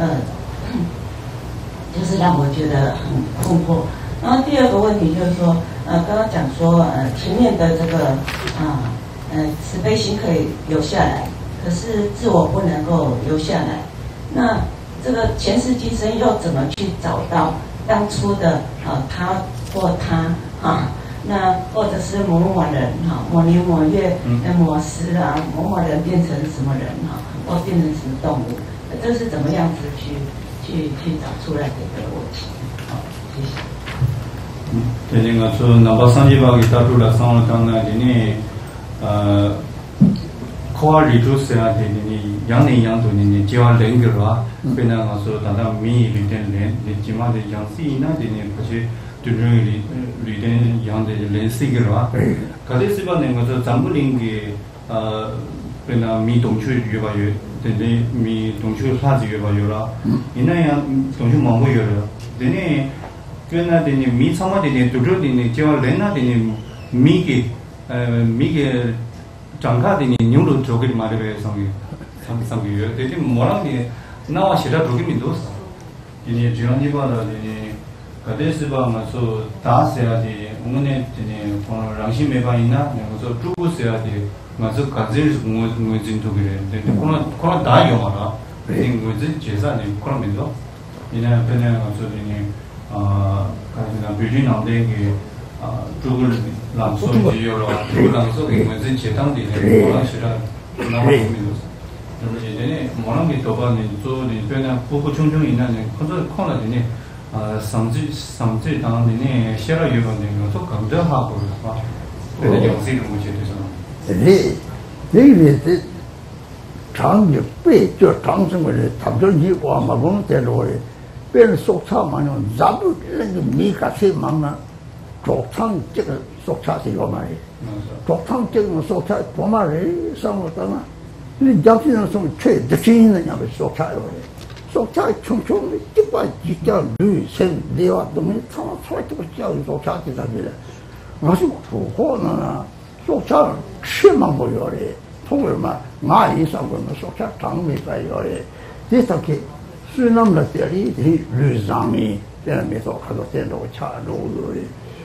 就是让我觉得很困惑。然后第二个问题就是说，刚刚讲说，前面的这个慈悲心可以留下来，可是自我不能够留下来。那这个前世今生又怎么去找到当初的他或他那或者是某人某年某月某时某人变成什么人或变成什么动物，这是怎么样子去找出来的一个问题？好，谢谢。 jadi ngaso nambah sanji bagi tatu laksana tanga ini koa ritu sea ini yang ni yang tu ini jiwa lenggerwa pena ngaso tanda mi liten len jima de yang si na ini pasti tujuh liten yang de len sigerwa kali sebab ni ngaso zambulingi pena mi dongchu yuba yu jadi mi dongchu saji yuba yu la ina yang dongchu manggu yu la ini 꽤나 되니 미참아 되니 두저되니 제가 렌나 되니 미게 장가 되니 뉴로 저기 말에 성이 상상이요. 되게 뭐라니 나와 싫어 저기 믿었어. 이제 지원이 봐라 되니 가데스바 마서 다세야지 오늘 되니 오늘 랑심에가 있나 내가서 두고세야지 마서 가질 무진 저기래. 근데 그런 다 용하나. 되니 무진 제사니 그런 믿어. 이나 그냥 가서 되니 가지나 비진 안되게 두글 랑소지요로 두글 랑소게 무진 제당되네. 뭐라 싫어 나와 믿었어. 예전에 뭐라는 게 더반이 저는 그냥 부부 충충 있는 컨트롤 되니 삼지 당하니 싫어 유건된 것도 감정하고 막 그래서 영세를 못 되잖아. 네 장력 저 장성을 담전이 와 막은 대로 배는 속차만은 잡을 미가세 막나 족창这个 속차세 요 말이 족창 这个 속차 보말이 상었다나 이 잡히는 좀 최대치는냐고 속차요. 속차 총총 찍바 진짜 누센 내와 너무 소소하고 진짜 속차지다 그래. 무슨 그거나 속차 치만 보여래. 통을만 나 이상은 속차 장미 봐요래. 대사게 수남나 때리 르장이 때면서 가도 된다고 차로요래.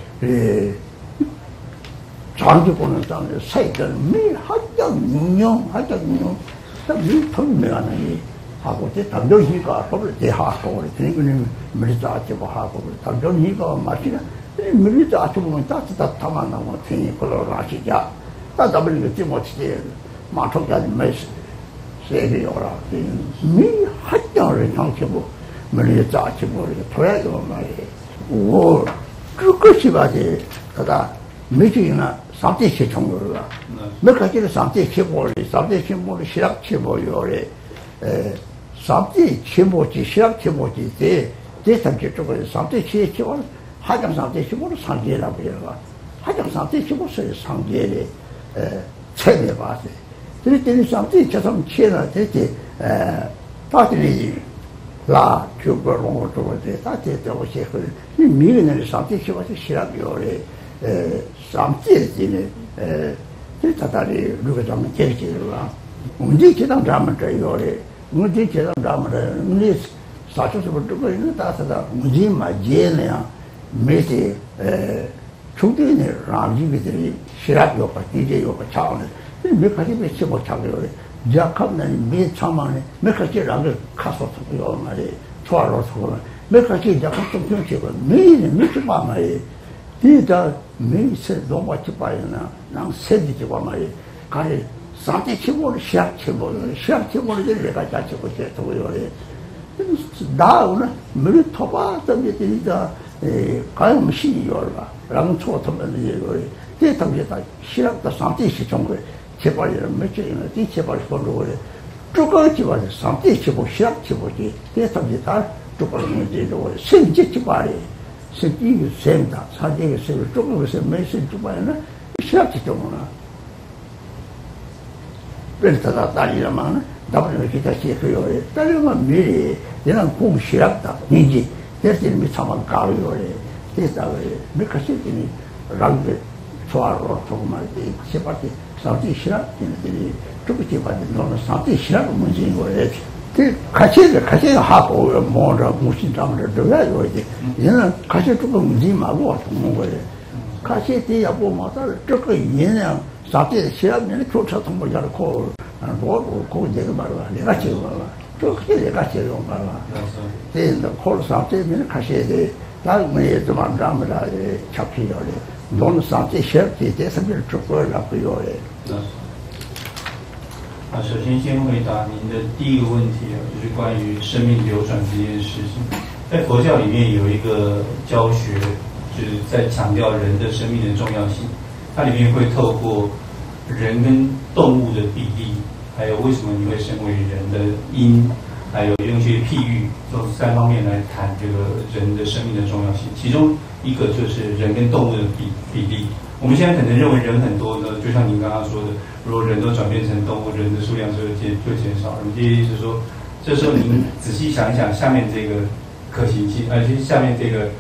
장기 보는 사람들 세계를 매일 하장 운영 이 통매하는 하고 제 담정이가 법을 대하고 그러니까 밀자치고 하고 담정이가 마치나 밀자치고는 따뜻다 담아나고 괜히 걸어라시자 따다버리고 찌못지 마통까지 메시 세계요라 미 하장을 향치고 밀자치고 도야요 말이에요. 오 그것이 맞지 그다 미지나 삼대시 종류가 몇 가지를 삼대시 보리 시락 치보요래 삼대 치보지 시락 치보지 대상계 쪽에 삼대시 치고 하장 삼대시 보로 상계라고 해요. 하장 삼대시 보서의 상계를 체내 봐서 그랬더니 삼대 저선 치나 되게 다들이 라 주거로 도와대 다들도 시그 미는 삼대시 와서 시락요래 삼지에는 일타다리 루가장 제기로라 문제 제당 담을 거요래 문제 제당 담을 문제 사초서 듣고 있는 다사다 문제 맞제네야 메시 중대네 라지비들이 시락요가 디제요가 차오네 몇 가지 배치 못 차고요 자컵는 몇 참만에 몇 가지 랑을 가서 요 말이 좋아로 서고 몇 가지 자컵 좀 편치고 매일 몇주 말이 디다 메이스 너무치 봐야나 난 세디지고 말이 가리 산티 치고를 시작 치고를 내가 자치고 제도요래 나오나 물 토바 때문에다 가요 시요라 랑 초토면 이거래 대탐제다 시락다 산티 시종을 제발이는 몇째는 뒤 제발 걸어오래 쪼까지 봐 산티 치고 시작 치고지 대탐제다 쪼까는 이제도 생지치 봐래 생기가 생다 사제가 생을 조금에서 메시지 주바에는 시작이 되구나. 그래서 딸이라면 나버리면 기타 시켜요. 딸이라면 미리 얘는 공 시작다. 이제 대신 미참한 가요래. 대다가 몇 가지니 랑게 좋아로 조금만 시바티 사티 시작 되는데 조금씩 받는 너는 사티 시작 문제인 거예요. 같이 하고 뭐라 무슨 담을 들어가요 이제 얘는 같이 조금 문제마고 하는 거예요. 같이 대야고 뭐다 저거 얘는 사태 시험에는 조차 통보 잘고 뭐 내가 말아 내가 지금 말아 그렇게 내가 지금 말아 근데 콜 사태면 같이 돼 다음에 좀 담으라 잡히요래 너는 사태 시험 때 대선을 죽어라고요. 首先先回答您的第一个问题就是关于生命流转这件事情。在佛教里面有一个教学，就是在强调人的生命的重要性。它里面会透过人跟动物的比例，还有为什么你会身为人的因，还有用一些譬喻，从3方面来谈这个人的生命的重要性。其中一个就是人跟动物的比例。我们现在可能认为人很多呢，就像您刚刚说的，如果人都转变成动物，人的数量就减少了。你的意思是说，这时候您仔细想一想下面这个可行性，而且下面这个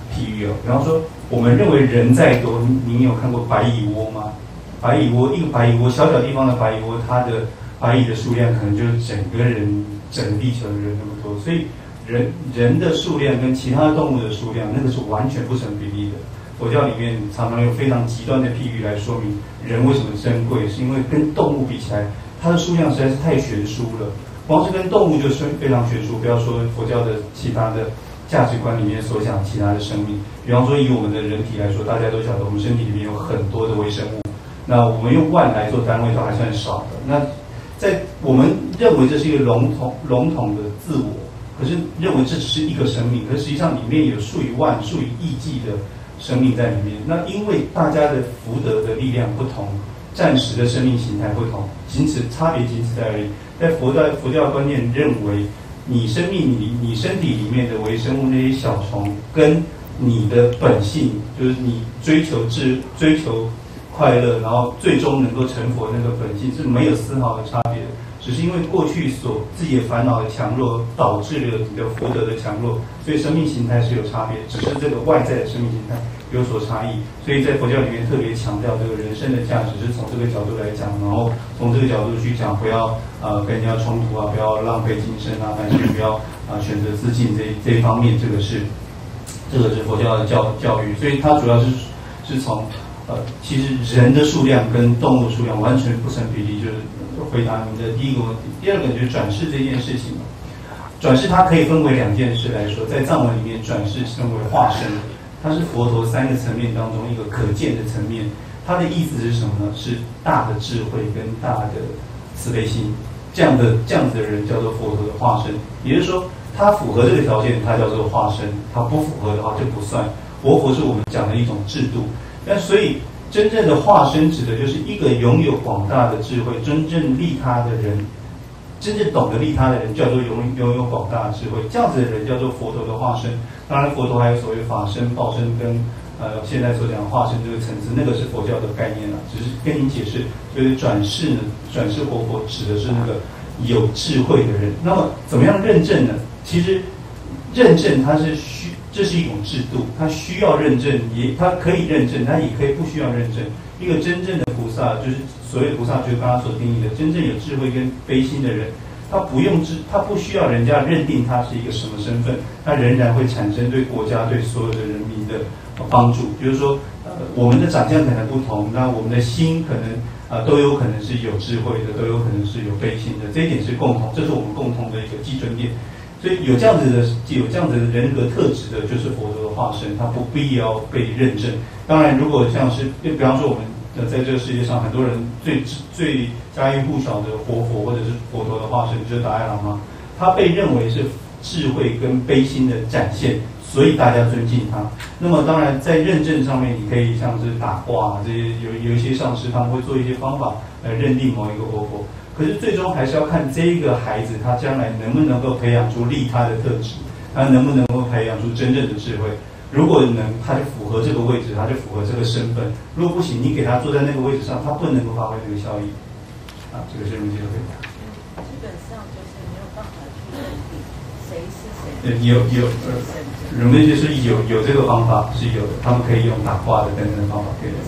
譬喻哦。比方说，我们认为人再多，您有看过白蚁窝吗？白蚁窝，一个白蚁窝，小小地方的白蚁窝，它的白蚁的数量可能就是整个地球的人那么多，所以人的数量跟其他动物的数量，那个是完全不成比例的。佛教里面常常用非常极端的譬喻来说明人为什么珍贵，是因为跟动物比起来，它的数量实在是太悬殊了。光是跟动物就是非常悬殊，不要说佛教的其他的价值观里面所讲其他的生命。比方说以我们的人体来说，大家都晓得我们身体里面有很多的微生物，那我们用万来做单位都还算少的。那在我们认为这是一个笼统的自我，可是认为这只是一个生命，可是实际上里面有数以万、数以亿计的生命在里面。那因为大家的福德的力量不同，暂时的生命形态不同，差别仅此在而已。在佛教观念认为，你身体里面的微生物那些小虫，跟你的本性，就是你追求快乐，然后最终能够成佛的那个本性是没有丝毫的差别的，只是因为过去自己的烦恼的强弱导致了你的福德的强弱，所以生命形态是有差别，只是这个外在的生命形态有所差异。所以在佛教里面特别强调这个人生的价值是从这个角度来讲，然后从这个角度去讲，不要跟人家冲突啊，不要浪费精神啊，但是不要选择自尽这一方面，这个是佛教的教育。所以它主要是从其实人的数量跟动物数量完全不成比例，就是回答您的第一个问题。第二个就是转世这件事情，转世它可以分为两件事来说，在藏文里面转世称为化身，它是佛陀三个层面当中一个可见的层面。它的意思是什么呢？是大的智慧跟大的慈悲心，这样子的人叫做佛陀的化身。也就是说，他符合这个条件，他叫做化身；他不符合的话就不算。活佛是我们讲的一种制度。但所以，真正的化身指的就是一个拥有广大的智慧、真正利他的人，真正懂得利他的人，叫做拥有广大的智慧。这样子的人叫做佛陀的化身。当然，佛陀还有所谓法身、报身跟现在所讲的化身这个层次，那个是佛教的概念了。只是跟你解释，所以转世呢，转世活佛指的是那个有智慧的人。那么怎么样认证呢？其实认证它是这是一种制度，它需要认证，它可以认证，它也可以不需要认证。一个真正的菩萨，就是所谓的菩萨，就是刚刚所定义的真正有智慧跟悲心的人，他不需要人家认定他是一个什么身份，他仍然会产生对国家、对所有的人民的帮助。就是说，我们的长相可能不同，那我们的心可能都有可能是有智慧的，都有可能是有悲心的，这一点是共同，这是我们共同的一个基准点。所以有这样子的人格特质的，就是佛陀的化身，他不必要被认证。当然，如果像是比方说我们在这个世界上很多人最家喻户晓的活佛或者是佛陀的化身，就是达赖喇嘛，他被认为是智慧跟悲心的展现，所以大家尊敬他。那么当然在认证上面，你可以像是打卦这些有一些上师他们会做一些方法来认定某一个活佛。可是最终还是要看这个孩子他将来能不能够培养出利他的特质，他能不能够培养出真正的智慧。如果能，他就符合这个位置，他就符合这个身份。如果不行，你给他坐在那个位置上，他不能够发挥这个效益。这个是荣杰的回答。 基本上就是没有办法去认定谁是谁。 荣杰就是有这个方法是有的，他们可以用打卦的等等的方法可以的。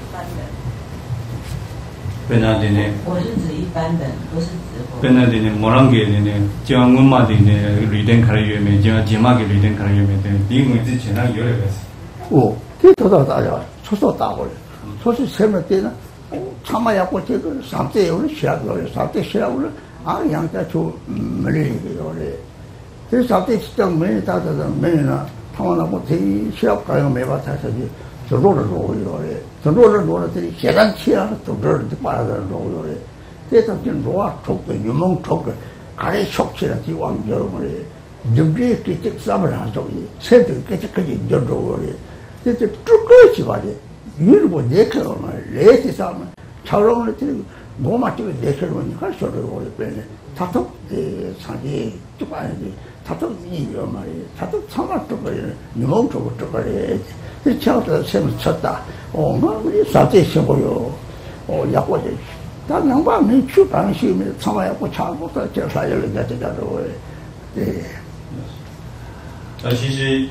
我是指一般人，不是指佛。 本来的呢，莫让给的呢，叫我妈的呢，旅店开了月没，叫姐妈给旅店开了月没的，离我之前那有那个是。 这头到大家出手打过来，出去前面对呢，他们要过这个上街有人下过来，上街下过来，样在就没人有嘞。这上街讲没人打的没人了，他们那个听小朋友没把他上去。就落了嘞，就落了这里显然起来了，就这儿就把它落了嘞。这种就落啊，抽的有猛抽的，还得抽起来就往这么嘞。就这上面上抽的，现在这就落了嘞。这个起吧的，如果你看嘛，这些上面超容了这个，我嘛这个你看嘛，你看说的我这边呢，他都长期就把的，他都医院嘛的，他都常常这个人，你猛抽这个嘞。这桥的前面车大，我上这些我有，也过去，但两把没去办修没，他们也不查，不知道叫啥人家这家的我，对。 其实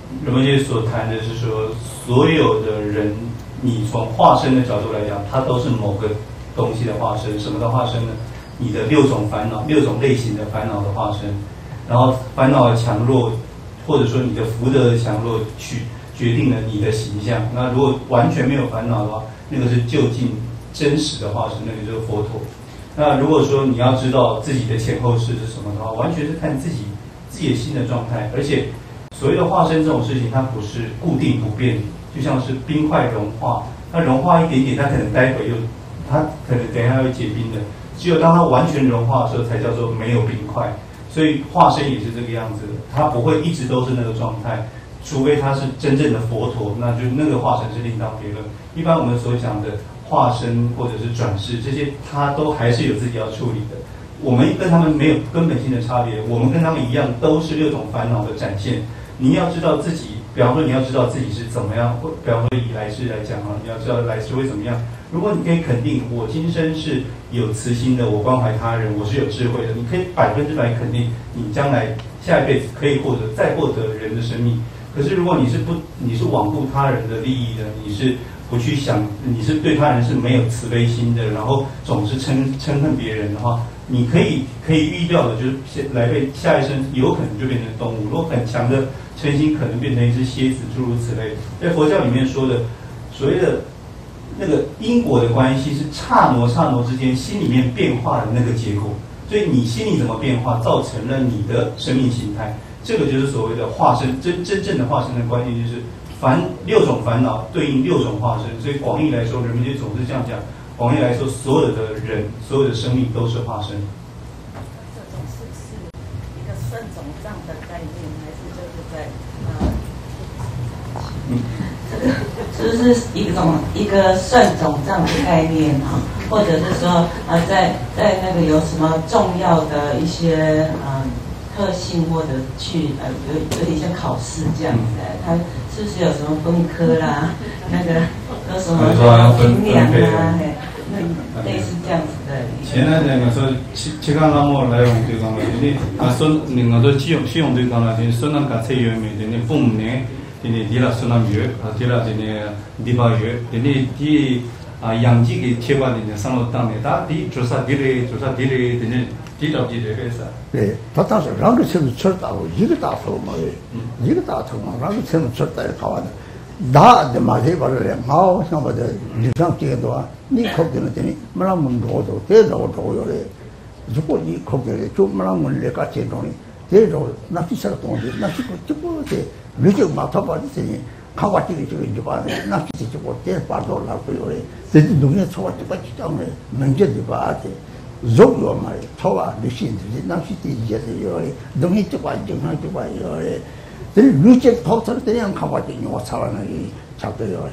人们界所谈的是说，所有的人，你从化身的角度来讲，它都是某个东西的化身。什么的化身呢？你的6种烦恼，6种类型的烦恼的化身。然后烦恼的强弱，或者说你的福德的强弱，决定了你的形象。那如果完全没有烦恼的话，那个是究竟真实的化身，那个就是佛陀。那如果说你要知道自己的前后世是什么的话，完全是看自己的心的状态。而且所谓的化身这种事情，它不是固定不变，就像是冰块融化，它融化一点点，它可能待会它可能等一下会结冰的。只有当它完全融化的时候，才叫做没有冰块。所以化身也是这个样子的，它不会一直都是那个状态，除非它是真正的佛陀，那就那个化身是另当别论。一般我们所讲的化身或者是转世，这些它都还是有自己要处理的。我们跟他们没有根本性的差别，我们跟他们一样，都是6种烦恼的展现。你要知道自己，比方说你要知道自己是怎么样，比方说以来世来讲啊，你要知道来世会怎么样。如果你可以肯定我今生是有慈心的，我关怀他人，我是有智慧的，你可以100%肯定你将来下一辈子可以再获得人的生命。可是如果你是罔顾他人的利益的，你是不去想，你是对他人是没有慈悲心的，然后总是嗔恨别人的话，你可以预料的就是下一生有可能就变成动物。如果很强的嗔心，可能变成一只蝎子，诸如此类。在佛教里面说的所谓的那个因果的关系是刹那之间心里面变化的那个结果，所以你心里怎么变化，造成了你的生命形态。这个就是所谓的化身，真正的化身的关键就是6种烦恼对应6种化身。所以广义来说，人们就总是这样讲。广义来说，所有的人，所有的生命都是化身。 这种是一个圣种藏的概念，还是就是在就是一个圣种藏的概念啊，或者是说在那个有什么重要的一些特性，或者去有点像考试这样子，它是不是有什么分科啦，那个有什么评量啊，类似这样子的。 前来讲说，七刚那么来用对讲了，你另外都使用对讲了，你说那个菜园里的你父母呢？你第了孙男月，第了第8月，第养鸡给贴吧的上了当的，他第做啥的嘞，第到的这个啥？ 对，他当时两个车子车大路，一个大头嘛，一个大头嘛，两个车子车大搞完的，那的嘛这把这好像把这路上街道，你考虑了的呢，没那么多的，这绕有嘞，如果你考虑了，就没那么那个街道呢，这绕那第三个东西，那这个的。你就嘛，他把这些看法这个就把那这就我这把到那个有嘞，这农业操这把就讲嘞，农业就把这肉有嘛，操啊，你现在那是第一件有嘞，农业这把经常就把有嘞，这农业操作这样看法就我操那里差不多有嘞。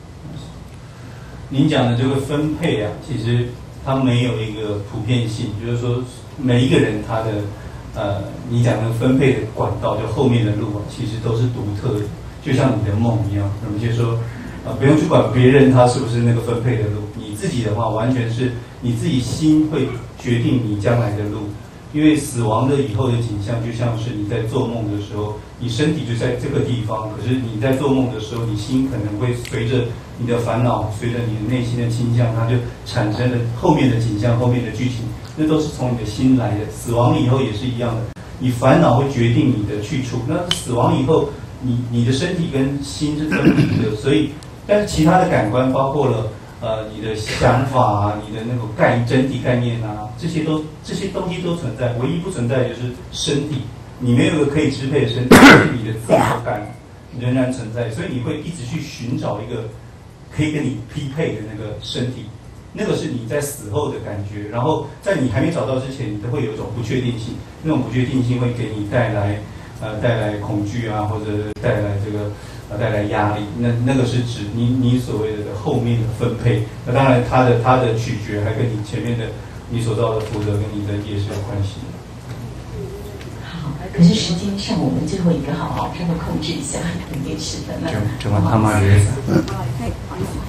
您讲的这个分配啊，其实它没有一个普遍性，就是说每一个人他的。你讲的分配的管道，就后面的路啊，其实都是独特的，就像你的梦一样。我们就说，不用去管别人他是不是那个分配的路，你自己的话，完全是你自己心会决定你将来的路。因为死亡的以后的景象，就像是你在做梦的时候，你身体就在这个地方，可是你在做梦的时候，你心可能会随着你的烦恼，随着你的内心的倾向，它就产生了后面的景象、后面的剧情。那都是从你的心来的，死亡以后也是一样的，你烦恼会决定你的去处。那死亡以后，你的身体跟心是分离的，所以，但是其他的感官包括了你的想法啊，你的那种整体概念啊，这些东西都存在，唯一不存在的就是身体，你没有一个可以支配的身体，但是你的自我感仍然存在，所以你会一直去寻找一个可以跟你匹配的那个身体。那个是你在死后的感觉，然后在你还没找到之前，你都会有一种不确定性，那种不确定性会给你带来恐惧啊，或者带来压力。那个是指你所谓的后面的分配。那当然它的取决还跟你前面的你所造的福德跟你的业是有关系的。 好，可是时间上我们最后一个好，稍微控制一下，有点10分了。 就他妈的。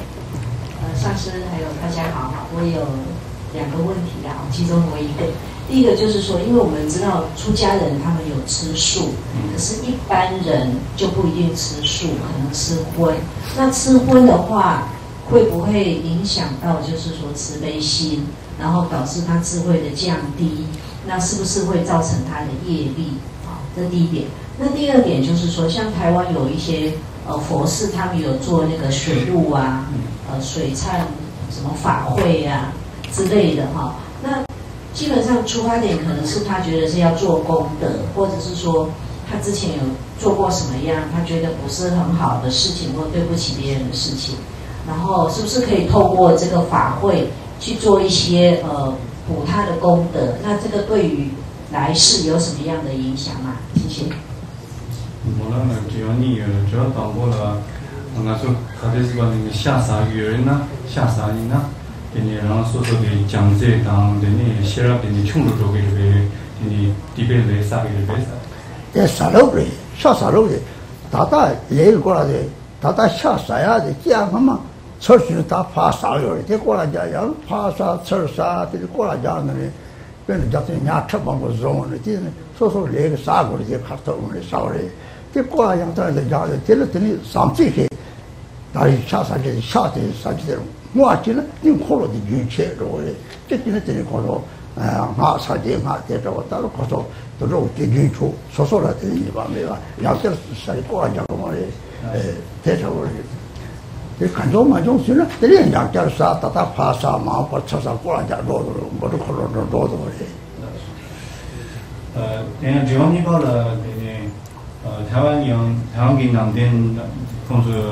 上师还有大家好，我有2个问题啦，其中我一第一个就是说，因为我们知道出家人他们有吃素，可是一般人就不一定吃素，可能吃荤。那吃荤的话，会不会影响到就是说慈悲心，然后导致他智慧的降低？那是不是会造成他的业力？啊，这第一点。那第二点就是说，像台湾有一些佛寺，他们有做那个水陆啊，水忏什么法会啊之类的哈。那基本上出发点可能是他觉得是要做功德，或者是说他之前有做过什么样，他觉得不是很好的事情或对不起别人的事情，然后是不是可以透过这个法会去做一些补他的功德？那这个对于来世有什么样的影响吗？谢谢。 뭐라나 기원이 저 당보라 나서 가데스바는 샤사유나 샤사이나 데니랑 소소게 장제당 데니 시라데니 충루로게 데니 디벨레 사비레 베사 에 살로그리 샤살로그리 다다 예고라데 다다 샤사야데 지야마 철수는 다 파사요 데고라자야 파사 철사 데고라자는 변 자체 냐처방고 존을 디는 소소 레게 사고리 데 카토 오늘 사오레 데고라 양타데 자데 텔레트니 삼치게 다리 샤사데 샤데 사지데로 뭐아치는 님 콜로디 윤체로레 뜻이는 되는 거로 아 사제 마테로 따로 거서 도로 대준초 소소라 되는 바메가 양들 살이 꼬아자고 말에 대처를 그 간조만 좀 쓰나 들이 양자를 쌓다다 파사 마음 버쳐서 꼬아자 로도 모두 콜로도 로도 그래 那只要你到了台湾跟南边同时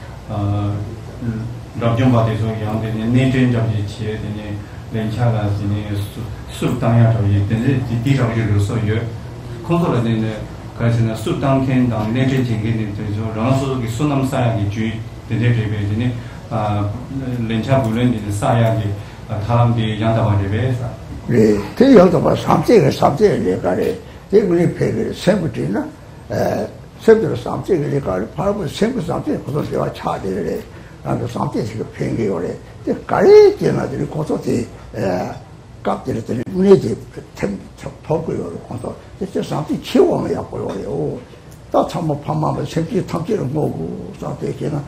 rabjombadeso yang de ne jen jang ji chie de ne len cha la ji ne su dang ya zhao yi de ne di zhao yi lu so yue kong so le ne ne ka shi ne su dang ken dang ne jen jing ge ne de zhao rang su ge su nam sa ya ge ju de de de be de ne len cha bu len de sa ya ge ta lam de yang da ba de be sa 네, 그 여기서 삼재가 내가래 대군이 배를 세부지나 세부로 삼재가 내가래 바로 세부 삼재 고소 대화 차대래 나도 삼재가 팽개요래 그 가리 지나들이 고소지 값들이 문제지 템 보고요 고소 진짜 삼재 치워면 약고요 또 참뭐 밤마다 생기 탐지를 보고 삼재가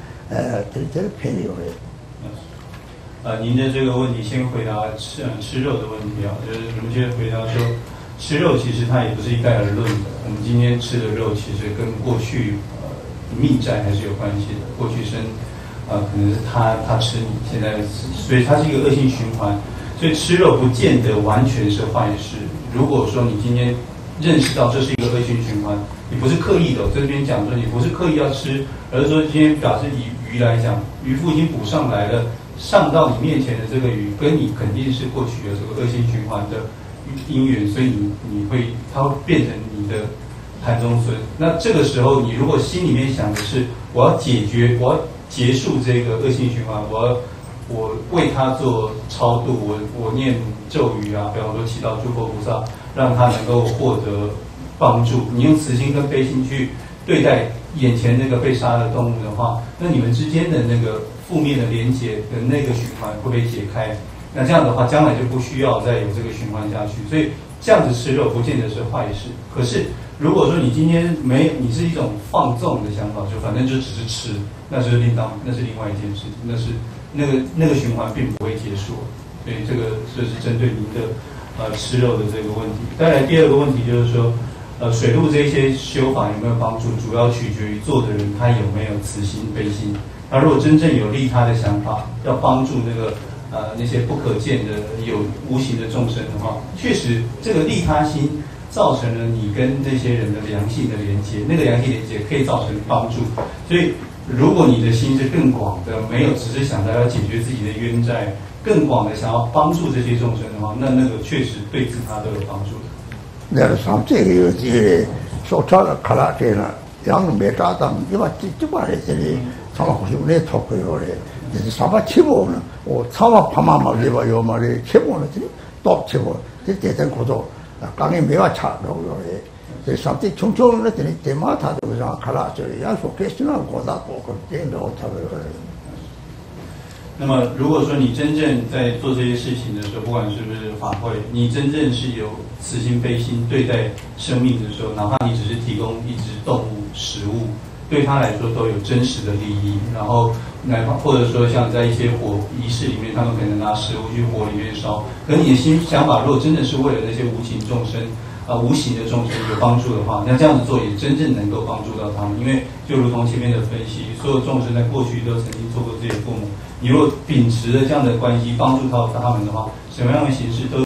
들들 팽개요래 您的这个问题先回答吃肉的问题啊，就是明确回答说，吃肉其实它也不是一概而论的。我们今天吃的肉其实跟过去命债还是有关系的。过去生可能是他吃你，现在所以它是一个恶性循环。所以吃肉不见得完全是坏事。如果说你今天认识到这是一个恶性循环，你不是刻意的，在这边讲说你不是刻意要吃，而是说今天表示以鱼来讲，渔夫已经捕上来了。上到你面前的这个鱼，跟你肯定是过去有这个恶性循环的因缘，所以它会变成你的盘中孙。那这个时候，你如果心里面想的是我要解决，我要结束这个恶性循环，我为他做超度，我念咒语啊，比方说祈祷诸佛菩萨，让他能够获得帮助。你用慈心跟悲心去对待眼前那个被杀的动物的话，那你们之间的那个负面的连结的那个循环会被解开，那这样的话，将来就不需要再有这个循环下去。所以这样子吃肉不见得是坏事。可是如果说你今天你是一种放纵的想法，就反正就只是吃，那是另外一件事情，那个循环并不会结束。所以这是针对您的吃肉的这个问题。再来第二个问题就是说，水陆这些修法有没有帮助，主要取决于做的人他有没有慈心悲心。那如果真正有利他的想法，要帮助那些不可见的有无形的众生的话，确实这个利他心造成了你跟这些人的良性的连接，那个良性连接可以造成帮助。所以如果你的心是更广的，没有只是想着要解决自己的冤债，更广的想要帮助这些众生的话，那个确实对自他都有帮助的。 那上这个有些说差了卡拉这了，两个没扎当，你把这把的这里。참아 고시문에 토크요래 이제 사바 치고는 참아 파마마 리바요 말에 치고는 또 치고 대대된 고도 강에 매와 차로요래 그 삼티 총총을 했더니 대마다도 그냥 가라 저 약속 개시나 고다 고 그때도 타고요 那么，如果说你真正在做这些事情的时候，不管是不是法会，你真正是有慈心悲心对待生命的时候，哪怕你只是提供一只动物食物，对他来说都有真实的利益。然后，哪怕或者说像在一些火仪式里面，他们可能拿食物去火里面烧，可你的想法如果真的是为了那些无情众生。无形的众生有帮助的话，那这样子做也真正能够帮助到他们。因为就如同前面的分析，所有众生在过去都曾经做过自己的父母，你若秉持着这样的关系帮助到他们的话，什么样的形式都